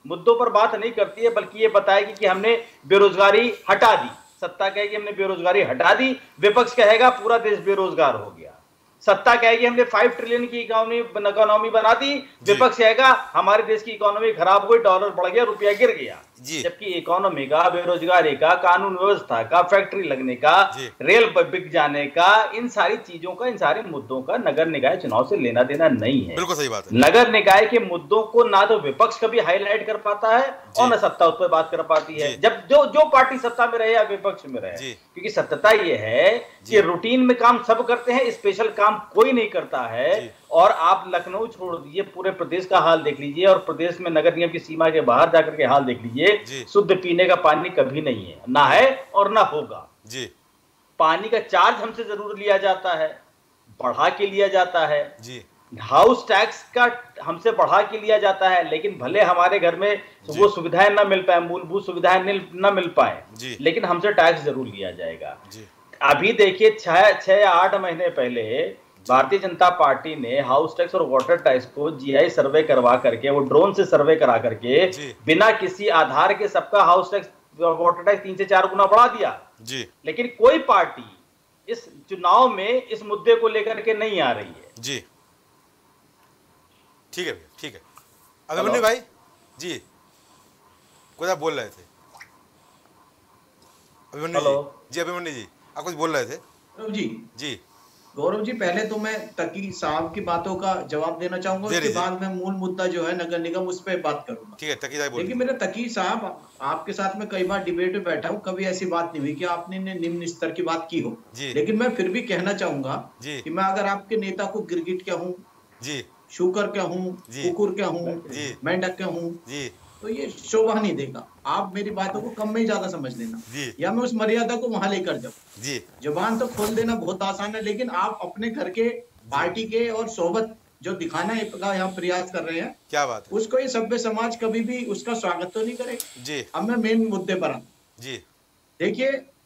मुद्दों पर बात नहीं करती है, बल्कि ये बताएगी कि हमने बेरोजगारी हटा दी। सत्ता कहेगी हमने बेरोजगारी हटा दी, विपक्ष कहेगा पूरा देश बेरोजगार हो गया। सत्ता कहेगी हमने फाइव ट्रिलियन की इकोनॉमी इकोनॉमी बना दी, विपक्ष कहेगा हमारे देश की इकोनॉमी खराब हुई, डॉलर बढ़ गया, रुपया गिर गया। जबकि इकोनॉमी का, बेरोजगारी का, कानून व्यवस्था का, फैक्ट्री लगने का, रेल बिक जाने का, इन सारी चीजों का, इन सारे मुद्दों का नगर निकाय चुनाव से लेना देना नहीं है। बिल्कुल सही बात है। नगर निकाय के मुद्दों को ना तो विपक्ष कभी हाईलाइट कर पाता है और ना सत्ता उस पर बात कर पाती है, जब जो जो पार्टी सत्ता में रहे या विपक्ष में रहे। क्योंकि सत्यता ये है कि रूटीन में काम सब करते हैं, स्पेशल काम कोई नहीं करता है। और आप लखनऊ छोड़ दीजिए, पूरे प्रदेश का हाल देख लीजिए, और प्रदेश में नगर निगम की सीमा के बाहर जाकर के हाल देख लीजिए, शुद्ध पीने का पानी कभी नहीं है, ना है और ना होगा। जी पानी का चार्ज हमसे जरूर लिया जाता है, बढ़ा के लिया जाता है। जी हाउस टैक्स का हमसे बढ़ा के लिया जाता है, लेकिन भले हमारे घर में वो सुविधाएं ना मिल पाए, मूलभूत सुविधाएं न मिल पाए, लेकिन हमसे टैक्स जरूर लिया जाएगा। अभी देखिए छह छह या आठ महीने पहले भारतीय जनता पार्टी ने हाउस टैक्स और वाटर टैक्स को जीआई सर्वे करवा करके, वो ड्रोन से सर्वे करा करके, बिना किसी आधार के सबका हाउस टैक्स वाटर टैक्स तीन से चार गुना बढ़ा दिया। जी लेकिन कोई पार्टी इस चुनाव में इस मुद्दे को लेकर के नहीं आ रही है। जी ठीक है ठीक है। अभिमन्यु भाई जी कुछ आप बोल रहे थे। अभिमन्यु जी जी अभिमन्यु जी आप कुछ बोल रहे थे। गौरव जी जी गौरव जी पहले तो मैं तकी साहब की बातों का जवाब देना चाहूंगा, उसके बाद मैं मूल मुद्दा जो है नगर निगम उस पर बात करूंगा। ठीक है तकी साहब बोलिए। देखिए मेरे तकी साहब, आपके साथ में कई बार डिबेट में बैठा हूँ, कभी ऐसी बात नहीं हुई कि आपने निम्न स्तर की बात की हो, लेकिन मैं फिर भी कहना चाहूंगा कि मैं अगर आपके नेता को गिरगिट क्या हूँ, शुकर क्या हूँ, कुकुर क्या हूँ, मेंढक क्या हूँ, तो ये शोभा नहीं देगा। आप मेरी बातों को कम में ही ज्यादा समझ लेना, या मैं उस मर्यादा को वहां लेकर जाऊं। जी जुबान तो खोल देना बहुत आसान है, लेकिन आप अपने घर के, पार्टी के और सोहबत जो दिखाना का यहाँ प्रयास कर रहे हैं, क्या बात है, उसको ये सभ्य समाज कभी भी उसका स्वागत तो नहीं करेगा। जी अब मैं मेन मुद्दे पर आऊं। जी देखिए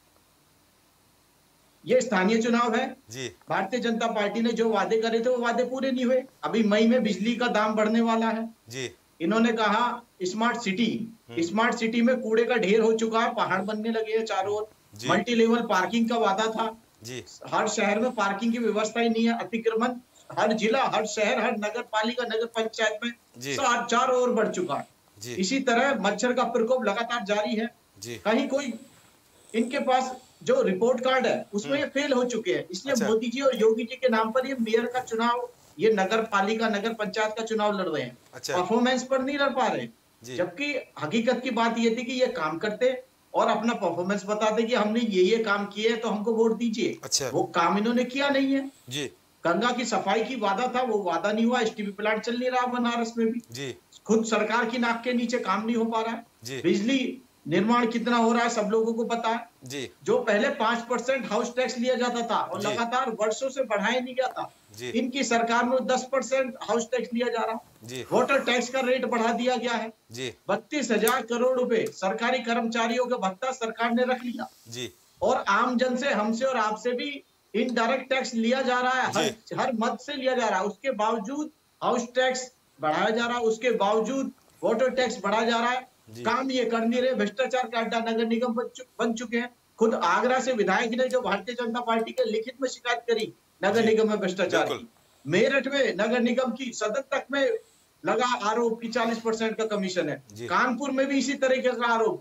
ये स्थानीय चुनाव है। जी भारतीय जनता पार्टी ने जो वादे करे थे वो वादे पूरे नहीं हुए। अभी मई में बिजली का दाम बढ़ने वाला है। जी इन्होंने कहा स्मार्ट सिटी, स्मार्ट सिटी में कूड़े का ढेर हो चुका है, पहाड़ बनने लगे हैं चारों ओर। मल्टी लेवल पार्किंग का वादा था। जी हर शहर में पार्किंग की व्यवस्था ही नहीं है। अतिक्रमण हर जिला, हर शहर, हर नगर पालिका, नगर पंचायत में चारों ओर बढ़ चुका है। इसी तरह मच्छर का प्रकोप लगातार जारी है। कहीं कोई इनके पास जो रिपोर्ट कार्ड है उसमें ये फेल हो चुके हैं। इसलिए अच्छा। मोदी जी और योगी जी के नाम पर ये मेयर का चुनाव, ये नगर पालिका, नगर पंचायत का चुनाव लड़ रहे हैं। अच्छा। परफॉर्मेंस पर नहीं लड़ पा रहे, जबकि हकीकत की बात ये थी कि ये काम करते और अपना परफॉर्मेंस बताते कि हमने ये ये काम किए हैं तो हमको वोट दीजिए। अच्छा। वो काम इन्होंने किया नहीं है। जी गंगा की सफाई की वादा था, वो वादा नहीं हुआ। एसटीपी प्लांट चल नहीं रहा बनारस में भी। जी खुद सरकार की नाक के नीचे काम नहीं हो पा रहा है। बिजली निर्माण कितना हो रहा है सब लोगों को पता है। जी जो पहले पांच परसेंट हाउस टैक्स लिया जाता था और लगातार वर्षों से बढ़ाया नहीं गया था, इनकी सरकार में दस परसेंट हाउस टैक्स लिया जा रहा। वाटर टैक्स का रेट बढ़ा दिया गया है। जी बत्तीस हजार करोड़ रुपए सरकारी कर्मचारियों का भत्ता सरकार ने रख लिया। जी और आम जन से, हमसे और आपसे भी इनडायरेक्ट टैक्स लिया जा रहा है, हर, हर मद से लिया जा रहा है। उसके बावजूद हाउस टैक्स बढ़ाया जा रहा है, उसके बावजूद वाटर टैक्स बढ़ाया जा रहा है। काम ये कर नहीं रहे। भ्रष्टाचार का अड्डा नगर निगम बन चुके हैं। खुद आगरा से विधायक ने जो भारतीय जनता पार्टी के लिखित में शिकायत करी नगर निगम में भ्रष्टाचार की। मेरठ में नगर निगम की सदन तक में लगा आरोप की चालीस परसेंट का कमीशन है। कानपुर में भी इसी तरीके का आरोप,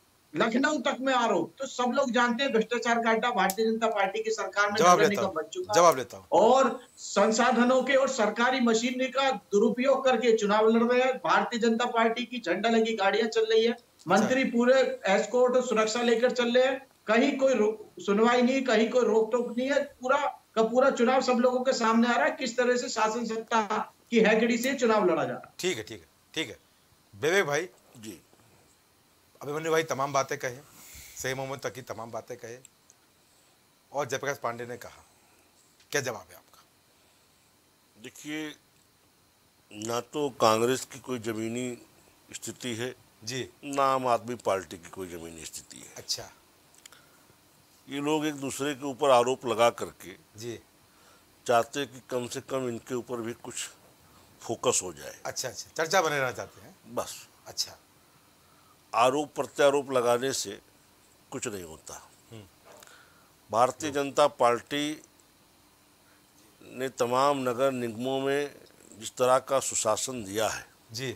लखनऊ तक में आरोप। तो सब लोग जानते हैं भ्रष्टाचार का अड्डा भारतीय जनता पार्टी की सरकार में नगर निगम बन चुका है। जवाब लेता हूं। और संसाधनों के और सरकारी मशीनरी का दुरुपयोग करके चुनाव लड़ रहे हैं। भारतीय जनता पार्टी की झंडा लगी गाड़ियां चल रही है, मंत्री पूरे एस्कॉर्ट और सुरक्षा लेकर चल रहे हैं। कहीं कोई सुनवाई नहीं, कहीं कोई रोक टोक नहीं है। पूरा का पूरा चुनाव सब लोगों के सामने आ रहा है, किस तरह से शासन सत्ता की हैकड़ी से चुनाव लड़ा जा रहा है। ठीक है ठीक है ठीक है विवेक भाई जी, अभिमन्यु भाई तमाम बातें कहे, सही मोहम्मद तक की तमाम बातें कहे, और जयप्रकाश पांडे ने कहा, क्या जवाब है आपका? देखिए, ना तो कांग्रेस की कोई जमीनी स्थिति है जी, ना आम आदमी पार्टी की कोई जमीनी स्थिति है। अच्छा। ये लोग एक दूसरे के ऊपर आरोप लगा करके जी चाहते कि कम से कम इनके ऊपर भी कुछ फोकस हो जाए। अच्छा अच्छा, चर्चा बने रहना चाहते हैं बस। अच्छा, आरोप प्रत्यारोप लगाने से कुछ नहीं होता। भारतीय जनता पार्टी ने तमाम नगर निगमों में जिस तरह का सुशासन दिया है जी,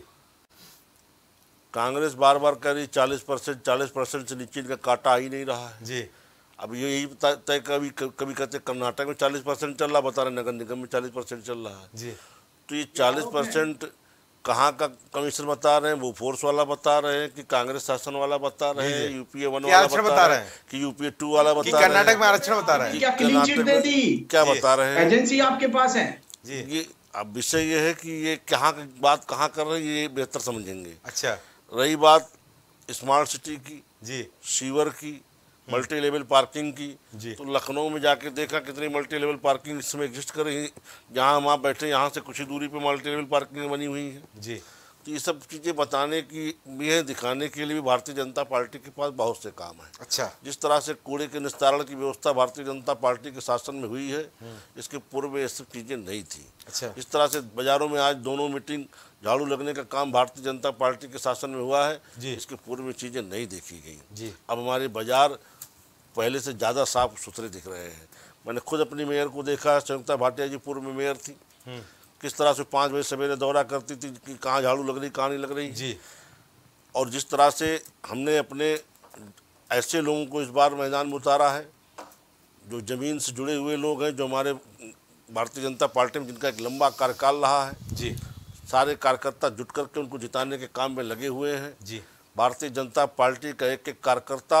कांग्रेस बार बार कह रही चालीस परसेंट चालीस परसेंट से नीचे का काटा आ ही नहीं रहा है जी। अब यही तय कभी कभी कहते कर्नाटक में चालीस परसेंट चल रहा, बता रहे नगर निगम में चालीस परसेंट चल रहा है जी। तो ये चालीस परसेंट कहाँ का कमीशन बता रहे हैं, वो फोर्स वाला बता रहे हैं कि कांग्रेस शासन वाला बता रहे हैं, यूपीए वन वाला बता, बता रहे हैं कि यूपीए टू वाला बता रहे हैं, कर्नाटक में आरक्षण बता रहे हैं, क्या क्लीन चिट दे दी, क्या बता रहे हैं, एजेंसी आपके पास है जी। ये अब विषय ये है कि ये कहाँ की बात कहाँ कर रहे हैं ये बेहतर समझेंगे। अच्छा, रही बात स्मार्ट सिटी की जी, सीवर की, मल्टी लेवल पार्किंग की, तो लखनऊ में जाके देखा कितनी मल्टी लेवल पार्किंग इस समय एग्जिस्ट कर रही है। जहाँ हम आप बैठे यहाँ से कुछ ही दूरी पे मल्टी लेवल पार्किंग बनी हुई है जी। तो ये सब चीज़ें बताने की ये दिखाने के लिए भी भारतीय जनता पार्टी के पास बहुत से काम है। अच्छा, जिस तरह से कूड़े के निस्तारण की व्यवस्था भारतीय जनता पार्टी के शासन में हुई है, इसके पूर्व में ये सब चीज़ें नहीं थी। अच्छा, इस तरह से बाजारों में आज दोनों मीटिंग झाड़ू लगने का काम भारतीय जनता पार्टी के शासन में हुआ है, इसके पूर्व में चीज़ें नहीं देखी गई। अब हमारे बाजार पहले से ज़्यादा साफ सुथरे दिख रहे हैं। मैंने खुद अपनी मेयर को देखा, संयुक्ता भाटिया जी पूर्व में मेयर थी, किस तरह से पाँच बजे सवेरे दौरा करती थी कि कहाँ झाड़ू लग रही कहाँ नहीं लग रही जी। और जिस तरह से हमने अपने ऐसे लोगों को इस बार मैदान में उतारा है जो ज़मीन से जुड़े हुए लोग हैं, जो हमारे भारतीय जनता पार्टी में जिनका एक लंबा कार्यकाल रहा है जी, सारे कार्यकर्ता जुट करके उनको जिताने के काम में लगे हुए हैं जी। भारतीय जनता पार्टी का एक एक कार्यकर्ता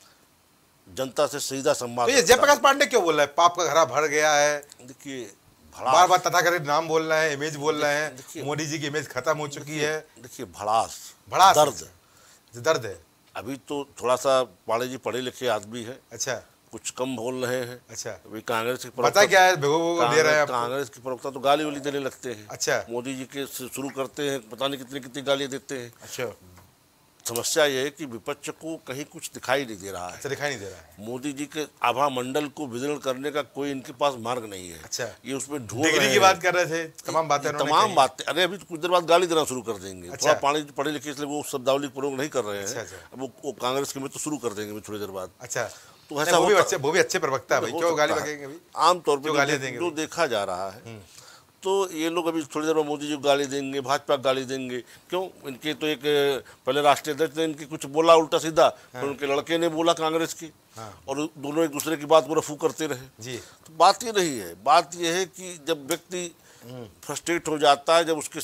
जनता से सीधा संवाद। तो ये जयप्रकाश पांडे क्यों बोल रहा है पाप का घड़ा भर गया है? देखिए बार बार तथाकथित नाम बोल रहे हैं, इमेज बोल रहे हैं, मोदी जी की इमेज खत्म हो चुकी है। देखिए भड़ास भड़ास दर्द दर्द है। अभी तो थोड़ा सा पांडे जी पढ़े लिखे आदमी है, अच्छा, कुछ कम बोल रहे हैं। अच्छा, अभी कांग्रेस की पता क्या है दे रहे हैं कांग्रेस की प्रवक्ता तो गाली वाली देने लगते हैं। अच्छा, मोदी जी के शुरू करते हैं, पता नहीं कितनी कितनी गालियां देते हैं। अच्छा, समस्या ये है कि विपक्ष को कहीं कुछ दिखाई नहीं दे रहा है। अच्छा, दिखाई नहीं दे रहा है। मोदी जी के आभा मंडल को विदीर्ण करने का कोई इनके पास मार्ग नहीं है। अच्छा, ये उसमें ढूंढ डिग्री की बात कर रहे थे, तमाम बातें तमाम बातें अरे अभी कुछ देर बाद गाली देना शुरू कर देंगे। अच्छा, थोड़ा पानी पढ़े लिखे इसलिए वो शब्दावली प्रयोग नहीं कर रहे हैं। अच्छा, अच्छा, अब वो कांग्रेस के में तो शुरू कर देंगे थोड़ी देर बाद। अच्छा, तो ऐसा वो भी अच्छे वो भी अच्छे प्रवक्ता है भाई, क्यों गाली बकेंगे अभी? आमतौर पर जो देखा जा रहा है तो ये लोग अभी थोड़ी देर में मोदी जी को गाली देंगे, भाजपा को गाली देंगे। क्यों? इनके तो एक पहले राष्ट्रीय अध्यक्ष ने इनकी कुछ बोला उल्टा सीधा, हाँ। उनके लड़के ने बोला कांग्रेस की, हाँ। और दोनों एक दूसरे की बात को रफू करते रहे जी। तो बात ये नहीं है, बात ये है कि जब व्यक्ति फ्रस्ट्रेट हो जाता है, जब उसके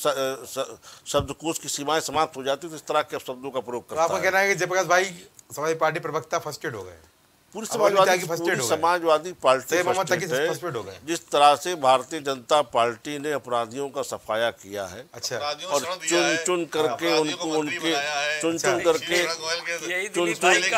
शब्दकोश की सीमाएं समाप्त हो जाती है तो इस तरह के शब्दों का प्रयोग करता है। आपका कहना है कि जयप्रकाश भाई समाजवादी पार्टी प्रवक्ता फ्रस्ट्रेट हो गए? पूरी समाजवादी पूरी समाजवादी पार्टी फर्स्टेड हो गए। जिस तरह से भारतीय जनता पार्टी ने अपराधियों का सफाया किया है, अच्छा, और चुन चुन करके उनको उनके चुन चुन करके चुन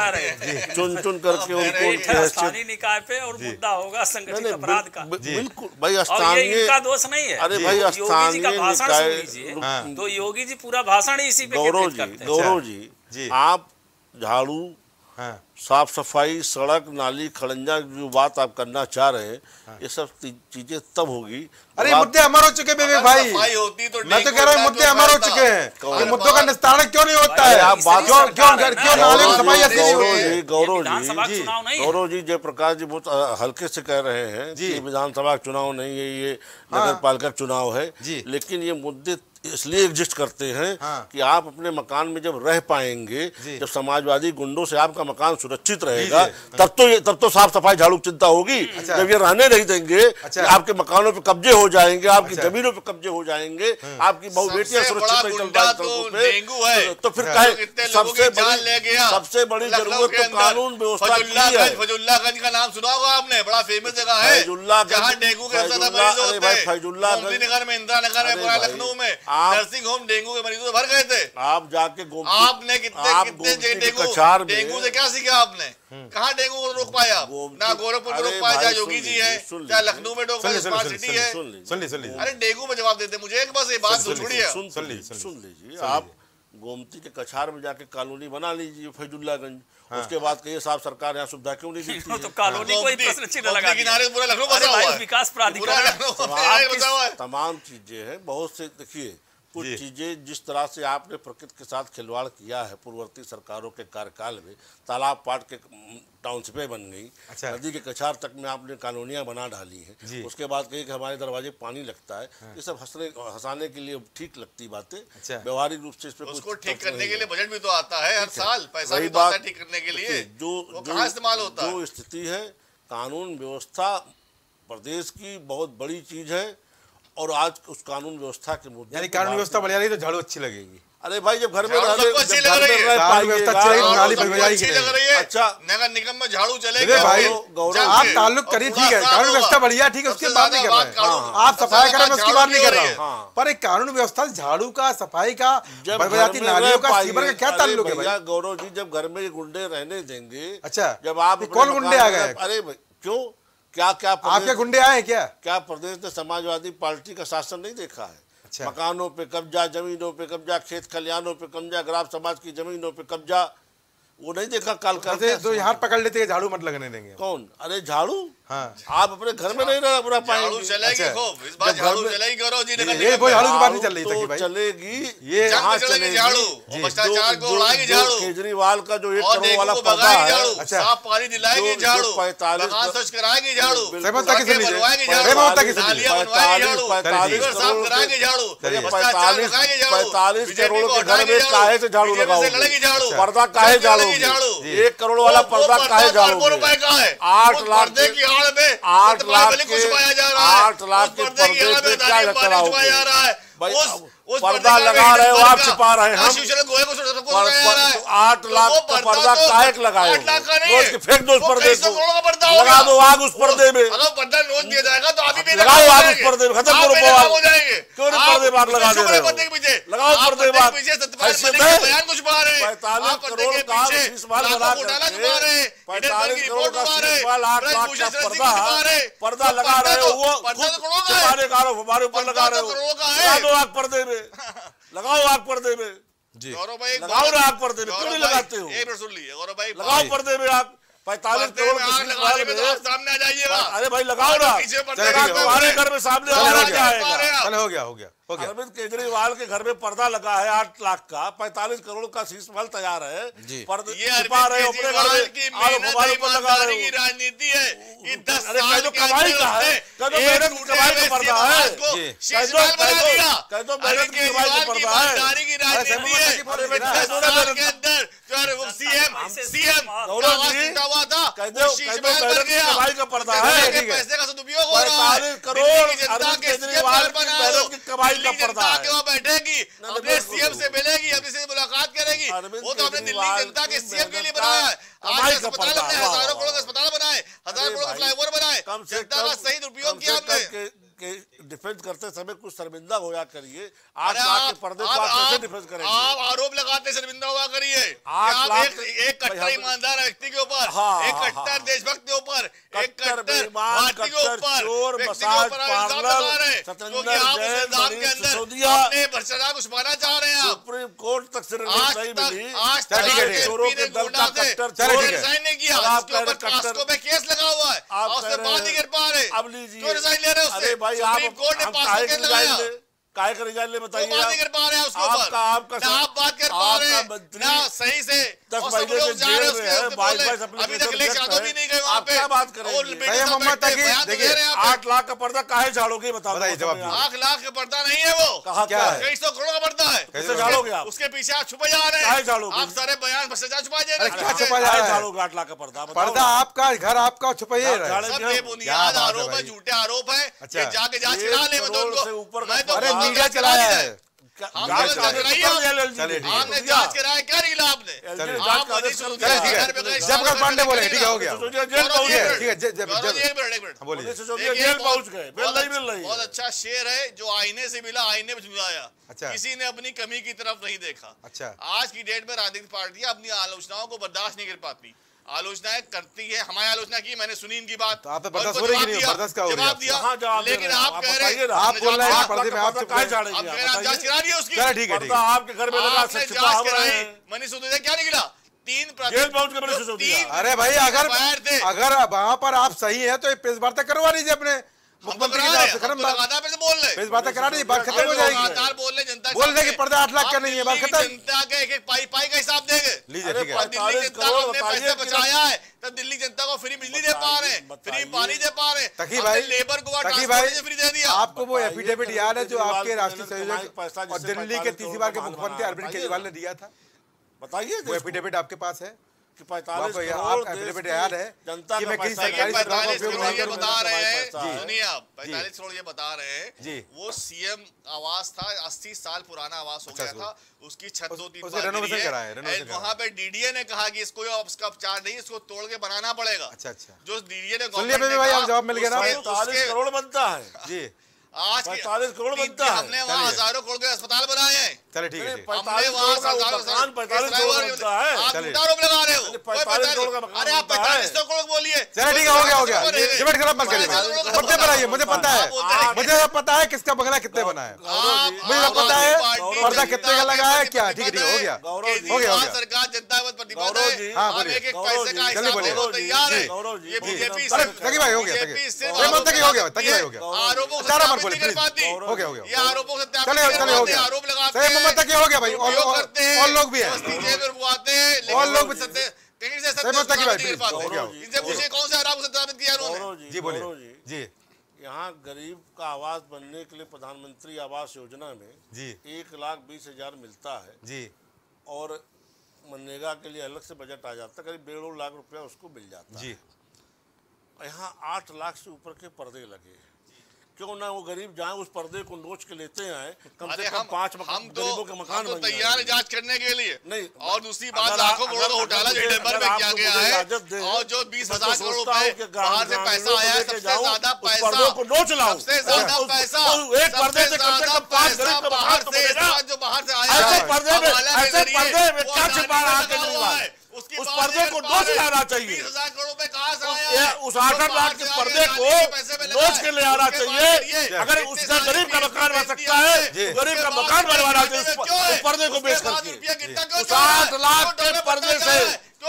चुन चुन करके उनको स्थानीय निकाय पे और मुद्दा होगा संगठित अपराध का। बिल्कुल भाई, स्थानीय इनका दोष नहीं है। अरे भाई स्थानीय निकाय, तो योगी जी पूरा भाषण इसी पे गौरव जी गौरव जी आप झाड़ू, हाँ। साफ सफाई, सड़क, नाली, खड़ंजा जो बात आप करना चाह रहे हैं, हाँ। ये सब चीजें तब होगी। अरे मुद्दे अमर हो चुके हैं भाई, होती तो मैं तो कह रहा हूँ मुद्दे अमर हो चुके हैं। ये मुद्दों का निस्तारण क्यों नहीं होता है? आप बात क्यों क्यों क्यों नाले में सफाई ऐसी नहीं होती है? गौरव जी गौरव जी जयप्रकाश जी बहुत हल्के से कह रहे हैं कि विधानसभा चुनाव नहीं है, ये नगर पालिका चुनाव है, लेकिन ये मुद्दे इसलिए एग्जिस्ट करते हैं हाँ। कि आप अपने मकान में जब रह पाएंगे, जब समाजवादी गुंडों से आपका मकान सुरक्षित रहेगा, तब तो ये तब तो साफ सफाई झाड़ू चिंता होगी। अच्छा। जब ये रहने नहीं देंगे, अच्छा। आपके मकानों पे कब्जे हो जाएंगे, आपकी अच्छा। जमीनों पे कब्जे हो जाएंगे, आपकी बहु बेटियां सुरक्षित नहीं चल पाएंगी, तो फिर कहे सबसे बड़ी सबसे बड़ी जरूरत तो कानून व्यवस्था की है। फैजुल्लागंज का नाम सुना होगा आपने, बड़ा फेमस जगह है जहाँ डेंगू के फैजुल्लागंज में, इंदिरा नगर में, पूरा लखनऊ में नर्सिंग होम डेंगू के मरीजों से भर गए थे। आप जाके आपने कितने आप कितने डेंगू डेंगू से क्या सीखा आपने? कहाँ डेंगू को रोक पाया? ना गोरखपुर में रोक पाया, चाहे योगी जी है, चाहे लखनऊ में रोक पाया, स्मार्ट सिटी है। अरे डेंगू में जवाब देते मुझे एक बस ये बात छोड़िए, सुन लीजिए। आप गोमती के कछार में जाके कॉलोनी बना लीजिए फैजुल्लागंज, हाँ। उसके बाद कहिए साहब सरकार यहाँ सुविधा क्यों नहीं देती है? तो कॉलोनी को ही प्रश्न चिन्ह लगा किनारे पूरा लखनऊ बसा हुआ है, विकास प्राधिकरण तमाम चीजें हैं बहुत से। देखिए कुछ चीजें जिस तरह से आपने प्रकृति के साथ खिलवाड़ किया है पूर्ववर्ती सरकारों के कार्यकाल में, तालाब पाट के टाउनशिपें बन गई, अच्छा। नदी के कछार तक में आपने कॉलोनियां बना डाली हैं, उसके बाद कही कि हमारे दरवाजे पानी लगता है, हाँ। ये सब हंसने हंसाने के लिए ठीक लगती बातें, अच्छा। व्यवहारिक रूप से इस पे उसको ठीक करने के लिए बजट भी तो आता है हर साल, पैसा भी तो आता है ठीक करने के लिए, जो कहाँ इस्तेमाल होता है। जो स्थिति है कानून व्यवस्था प्रदेश की बहुत बड़ी चीज है, और आज उस कानून व्यवस्था के मुद्दे, यानी कानून व्यवस्था बढ़िया रही तो झाड़ू अच्छी लगेगी। अरे भाई जब घर में अच्छी लग रही है, अच्छा नगर निगम में झाड़ू चलेगा भाई, आप ताल्लुक करिए, ठीक है, कानून व्यवस्था बढ़िया, ठीक है, उसके बाद नहीं कर रहे हैं आप, सफाई कर रहे हैं उसकी बात नहीं कर रहा हूँ, पर एक कानून व्यवस्था झाड़ू का, सफाई का, बरबराती नालियों का, सीवर का क्या ताल्लुक है भाई? गौरव जी जब घर में गुंडे रहने देंगे, अच्छा जब आप कौन गुंडे आ गए? अरे क्यों, क्या क्या आपके गुंडे आए क्या? क्या प्रदेश ने समाजवादी पार्टी का शासन नहीं देखा है? अच्छा। मकानों पे कब्जा, जमीनों पे कब्जा, खेत खलियानों पे कब्जा, ग्राम समाज की जमीनों पे कब्जा, वो नहीं देखा काल करते तो यहाँ पकड़ लेते झाड़ू मत लगने देंगे। कौन? अरे झाड़ू, हाँ। आप अपने घर में नहीं रह पूरा पाएंगे। झाड़ू चलेगी खूब, इस बार झाड़ू चलेगी गौरव जी, ये वो झाड़ू की बात नहीं चल रही तो भाई, चलेगी, ये चलेगी झाड़ू, भ्रष्टाचार को उड़ाएगी झाड़ू, केजरीवाल का जो एक करोड़ वाला पर्दा है, साफ पानी दिलाएगी झाड़ू, पैतालीस स्वच्छ कराएगी झाड़ू, पैतालीस पैतालीस करोड़ के घर में काहे से झाड़ू लगाओ, पर्दा काहे झाड़ू, एक करोड़ वाला पर्दा काहे झाड़ू, आठ लाख की आड़ में आठ लाख के आठ लाख के पर्दे पे क्या लगाओगे भाई? पर्दा लगा रहे हो आप, छिपा रहे हैं हम, आठ लाख का पर्दा काहे लगाए, फेंक दो उस पर्दे को, लगा दो आग उस पर्दे में, पर्दा नोट दिया जाएगा तो अभी भी लगाओ आग उस पर्दे में, खत्म करो आग, क्यों नहीं पर्दे बाग लगा दे रहे हो, लगाओ पर्दे बाग, पैतालीस करोड़ का शीशमाल बना करके, पैतालीस करोड़ का शीशमाल, आठ लाख का पर्दा पर्दा लगा रहे हो, वो हमारे हमारे ऊपर लगा रहे हो, लगा दो आग पर्दे में, लगाओ आग पर्दे में जी, गौरव भाई लगाओ ना आग पर्दे में, क्यों नहीं लगाते हो? एक मिनट सुन लीजिए गौरव भाई, लगाओ पर्दे में आग, पैतालीस करोड़ सामने आ जाइएगा। अरे भाई लगाओ ना, तुम्हारे घर में सामने हो गया हो गया अरविंद केजरीवाल के घर में पर्दा लगा है आठ लाख का, पैंतालीस करोड़ का शीशमहल तैयार है, ये छिपा रहे हो अपने घर में, हमारे ऊपर लगा रहे हो, राजनीति है कि दस साल जो कमाई का है, कदो मेहनत की कमाई का पर्दा है, कदो कदो मेहनत की कमाई का पर्दा है, राजनीति है के अंदर सीएम सीएम हुआ था, कदो कदो मेहनत की कमाई का पर्दा है, पैसे का सदुपयोग हो रहा है, करोड़ अरविंद केजरीवाल की मेहनत की कमाई का पर्दा है, वहाँ बैठेगी, अपने सीएम से मिलेगी, अपने से मुलाकात करेगी, वो तो अपने दिल्ली जनता के सीएम के लिए बनाया है, आज अस्पताल हमने हजारों करोड़ का अस्पताल बनाए, हजारों करोड़ का फ्लाईओवर बनाए, जनता का सही दुरुपयोग किया हमने। के डिफेंस करते समय कुछ शर्मिंदा होया करिए, आठ लाख के पर्दे को आप कैसे डिफेंस करेंगे? आप आरोप लगाते शर्मिंदा हुआ करिए, आप एक एक कट्टर ईमानदार व्यक्ति के ऊपर, एक कट्टर देशभक्त के ऊपर, एक कट्टर भारतीय के ऊपर, चोर मसाज पार्लर सतेंद्र जैन मनीष सिसोदिया अपने भ्रष्टाचार को छुपाना चाह रहे हैं, सुप्रीम कोर्ट तक से नहीं मिली, आज तक चोरों के दल का कट्टर चोर रिजाइन नहीं किया, उसके ऊपर कास्को में केस लगा हुआ है, आप उससे बात नहीं कर पा रहे, अब लीजिए क्यों रिजाइन ले रहे हैं उससे? भाई आप काहे के रिजाइन ले, काहे का रिजाइन ले बताइए, बात नहीं कर पा रहे हैं उसके ऊपर, आपका आपका ना आप बात कर पा रहे हैं, ना सही से दस महीने से जेल में है, बाईस बाईस अभी तक लेकर आदमी भी नहीं गए वहाँ पे, क्या बात करेंगे? देखिए आठ लाख का पर्दा काहे झाड़ोगे बताओ, आठ लाख का पर्दा नहीं है वो, कहा क्या है, कई सौ करोड़ का पर्दा है, कैसे झाड़ोगे आप? उसके पीछे आप छुपे जा रहे हैं, आप सारे बयान भ्रष्टाचार छुपा जा रहे हैं, क्या छुपा जा रहा है? झाड़ोगे आठ लाख का पर्दा, पर्दा आपका, घर आपका, छुपाइए सब ये बुनियाद आरोप है, झूठे आरोप है, ये जाके जांच करा ले, मैं तो ऊपर अरे मीडिया चलाया है, हमने जांच कराया, क्या निकला आपने? जब पांडे बोले ठीक है हो गया, जेल पहुंच गए, ठीक है जब जब बोलिए जेल पहुंच गए, बेल नहीं मिल रही। बहुत अच्छा शेर है, जो आईने से मिला आईने में झुकाया, अच्छा, किसी ने अपनी कमी की तरफ नहीं देखा। अच्छा, आज की डेट में राजनीतिक पार्टियां अपनी आलोचनाओं को बर्दाश्त नहीं कर पाती, आलोचनाएं करती है, हमारी आलोचना की, मैंने सुनी इनकी बात, तो आप पे बर्दाश्त हो रही नहीं, बर्दाश्त का हो रही है, जवाब दिया, लेकिन आप कह रहे हैं, आप बोल रहे हैं पर्दे में आप काहे झाड़ेंगे, आप जांच करा रही है उसकी, ठीक है, पर्दा आपके घर में लगा, आपने जांच कराई, मनीष सिसोदिया क्या निकला, तीन जेल पहुंच गए मनीष सिसोदिया। अरे भाई अगर अगर वहां पर आप सही है तो प्रेस वार्ता करवा लीजिए अपने, मुख्यमंत्री की तरफ से खत्म लगातार पे बोल रहे इस बातें करा रही बात खत्म हो जाएगी। लगातार बोल रहे जनता बोल रहे कि पर्दा आठ लाख का नहीं है, बात खत्म। जनता के एक एक पाई पाई का हिसाब देंगे। लीजिए ठीक है। दिल्ली जनता को अपने पैसे बचाया है तब दिल्ली जनता को फ्री बिजली दे पा रहे हैं, फ्री पानी दे पा रहे हैं। तकी भाई लेबर को तकी भाई फ्री दे दिया। आपको वो एफिडेविट याद है जो आपके राष्ट्रीय संयोजक और दिल्ली के तीसरी बार के मुख्यमंत्री अरविंद केजरीवाल ने दिया था? बताइए वो एफिडेविट आपके पास है? पैंतालीस एफिडेविट याद है जनता कि मैं किसी सरकारी पैंतालीस सेवा करोड़ ये बता रहे हैं, जी। सुनिए आप, पैंतालीस करोड़ ये बता रहे हैं जी। वो सीएम आवास था, अस्सी साल पुराना आवास हो गया था, उसकी छत दो तीन बार रेनोवेशन गिरी कराया, है। रेनोवेशन वहाँ पे डीडीए ने कहा कि इसको उसका उपचार नहीं, इसको तोड़ के बनाना पड़ेगा। अच्छा अच्छा जो डीडीए ने सुन लिया भाई, आप जवाब मिल गया ना। पैंतालीस करोड़ बनता है जी, आज पैंतालीस करोड़ बनता है। हमने वहाँ हजारों करोड़ के अस्पताल बनाए हैं। चले ठीक है। हमने वहाँ सरकार पैंतालीस करोड़ बनता है। आप झूठा आरोप लगा रहे हो। पैंतालीस करोड़ का मकान अरे आप बनता है। पैंतालीस करोड़ बोलिए। चलो ठीक है, हो गया हो गया, डिबेट खराब मत करिए। मुद्दे पर आइए, मुझे पता है, मुझे पता है किसका बंगला कितने बना है, मुझे पता है पर्दा कितने का लगा है क्या। ठीक है ठीक है, हो गया हो गया हो गया। सरकार जनता पर प्रतिबद्ध है, हम एक एक पैसे का हिसाब देने को तैयार है। ये बीजेपी तकी भाई हो गया, तकी हो गया, तकी भाई हो गया। आरोपों सारा मत को बोलिए नहीं कर पाती। हो गया हो गया। ये आरोपों से चले चले हो गया, आरोप लगाते सही मोहम्मद तक हो गया भाई। और और लोग भी हैं, और लोग भी कहीं से सही मोहम्मद तक भाई प्लीज हो गया। इनसे पूछिए कौन से आरोप से साबित किया उन्होंने। जी बोलिए जी। यहाँ गरीब का आवास बनने के लिए प्रधानमंत्री आवास योजना में जी एक लाख बीस हजार मिलता है जी, और मनरेगा के लिए अलग से बजट आ जाता है, करीब डेढ़ लाख रुपया उसको मिल जाता जी। है। यहाँ आठ लाख से ऊपर के पर्दे लगे हैं। क्यों ना वो गरीब जाए उस पर्दे को नोच के लेते हैं, कम से कम पांच हम तो गरीबों के मकान तो तैयार जांच करने के लिए नहीं। और दूसरी बात, लाखों करोड़ का घोटाला जो हिडेनबर्ग में किया गया है, और जो बीस हजार करोड़ रुपए बाहर से पैसा आया है, सबसे ज्यादा पैसा को नोच लाओ, सबसे ज्यादा पैसा एक पर्दे से कम से कम पांच गरीब का मकान तो मिलेगा। जो बाहर से आया ऐसे है पर्दे में ऐसे पर्दे में क्या छिपा रहा है? उस पर्दे को नोच लाना चाहिए। हजार करोड़ रुपए कहाँ से आया है? उस आठ लाख के पर्दे को नोच के ले आना चाहिए। अगर उसका गरीब का मकान बन सकता है, गरीब का मकान बनवाना चाहिए उस पर्दे को बेच करके। उस आठ लाख के पर्दे से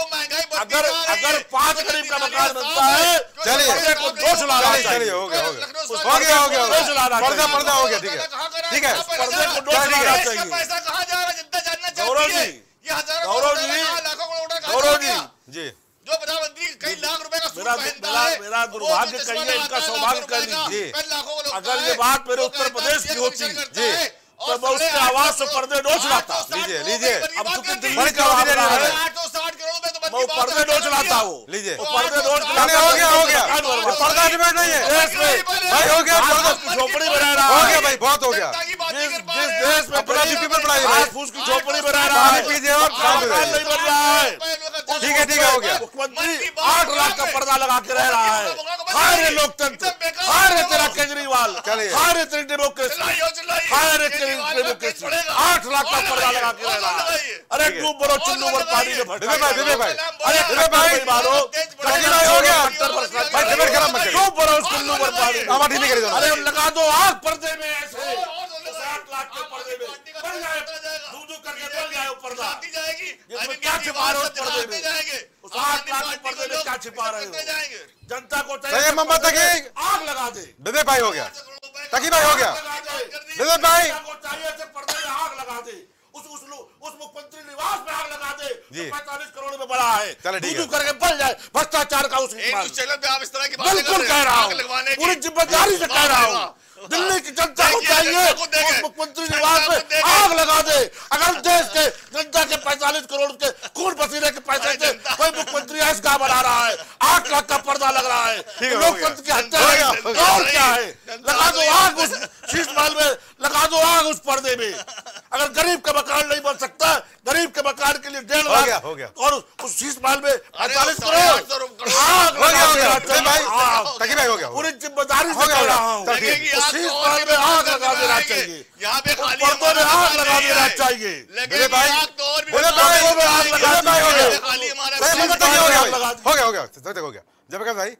अगर अगर पांच गरीब का मकान बनता है, चलिए पर्दे को नोच लाना चाहिए। हो गया हो गया हो गया हो गया, नोच लाना पर्दा चाहिए। पर्दा हो गया। ठीक है ठीक है, पर्दे को नोच लाना चाहिए। पैसा कहाँ जा रहा है जनता जानना गौरव चाहती है। जी, ये हजारों गौरव करोड़ जी, का लाखों करोड़ का गौरव जी जी। जो प्रधानमंत्री कई लाख रुपए का सूट मेरा पहनता मेरा है, मेरा दुर्भाग्य वो जो कहिए, चश्मा इनका लगाता है, सौभाग्य लाखों रुपए का, कहिए। फिर लाखों को लौटता अगर ये है, बात मेरे वो उत्तर कहता है प्रदेश की ये होती कमीशन करता जी, है, तो और मैं उसके साढ़े आवाज आठ से सौ- पर्दे नोच आठ लाता। सौ साठ लीजिए, करोड़ लीजिए। रुपए की अब बात चूंकि करती दिल्ली है। का मामला है, आठ सौ साठ करोड़ रुपए तो वो पर्दे नोच लाता हो, लीजिए। वो पर्दे नोच चलिए लाता। हो गया हो गया, पर्दा डिबेट नहीं है देश में भाई, हो गया पर्दा, झोपड़ी में रह रहा हो है, गया भाई, बहुत हो गया। जनता की बात नहीं जिस कर पा जिस रहे हैं। देश में अपना गरीब पेपर पढ़ाइए भाई। घास फूस की झोपड़ी में रह रहा पानी है, पीजिए और उसका शांत मकान रहिए। नहीं बन रहा है। ठीक है ठीक है, हो गया। मुख्यमंत्री आठ लाख का पर्दा लगा के रह रहा है। हाय रे लोकतंत्र, हाय रे तेरा केजरीवाल, चलिए। हाय रे तेरी डेमोक्रेसी, हाय रे तेरी डेमोक्रेसी। आठ लाख का पर्दा लगा के रह रहा है। अरे डूब बरो चुल्लू पर पानी में भटका। विवेक भाई, विवेक भाई, अरे विवेक भाई, मारो तकी भाई हो गया भाई, डिबेट खराब मत करिए। डूब बरो उस चुल्लू पर पानी में। आवाज ठीक नहीं करिए। अरे लगा दो आग पर्दे में ऐसे, सात लाख के पर्दे में बन जाए, दू दू करके बन जाए वो पर्दा। इसमें क्या छिपा रहे हो उस पर्दे में? उस आठ लाख के पर्दे में क्या छिपा रहे हो? जनता को सही है मोहम्मद तकी, आग लगा दे। विवेक भाई हो गया, तकी भाई हो गया, विवेक भाई जनता को चाहिए ऐसे पर्दे में आग लगा दे। उस उस उस मुख्यमंत्री निवास में आग लगा दे जी। जो पैंतालीस करोड़ में बड़ा है, चलो ठीक है। दू दू करके बन जाए भ्रष्टाचार का उस चैनल पे आप इस तरह की बातें कर बिल्कुल रहे कह हैं, रहा आग हूँ, लगवाने की। पूरी जिम्मेदारी से कह रहा हूँ। दिल्ली की जनता को देखिए, चाहिए जनता को देखे। उस मुख्यमंत्री जनता निवास को में देखे। आग लगा दे। अगर देश के जनता के पैंतालीस करोड़ के खून पसीने के पैसे से कोई मुख्यमंत्री ऐसा बना रहा है, आठ लाख का पर्दा लग रहा है, है, हो लोकतंत्र की हत्या हो है। गया, हो गया। और क्या है? लगा दो आग उस शीश महल में, लगा दो आग उस पर्दे में। अगर गरीब का मकान नहीं बन सकता, गरीब के मकान के लिए डेढ़ हो गया, लाख हो गया। और उस शीश महल में पैंतालीस साढ़े आठ सौ करोड़ करोड़ आग हो गया हो गया लगा विवेक देना भाई, चाहिए। आग। तकी भाई हो गया, पूरी जिम्मेदारी हो से गया, कह हो गया। रहा हूँ। चल ठीक है। लगेगी आग उस शीश तो महल और में आग भी लगा देना लगाएंगे। चाहिए। यहाँ पे खाली पर्दों में हमारा आग लगा नहीं देना है। चाहिए। लगेगी भाई, आग तो और भी बोले लगाएंगे। भाई, में आग लगा विवेक भाई हो गया, दीजिए। खाली हमारा सही शीश मोहम्मद तकी हो गया लगा भाई, दीजिए। हो गया हो गया तक हो गया। जब भाई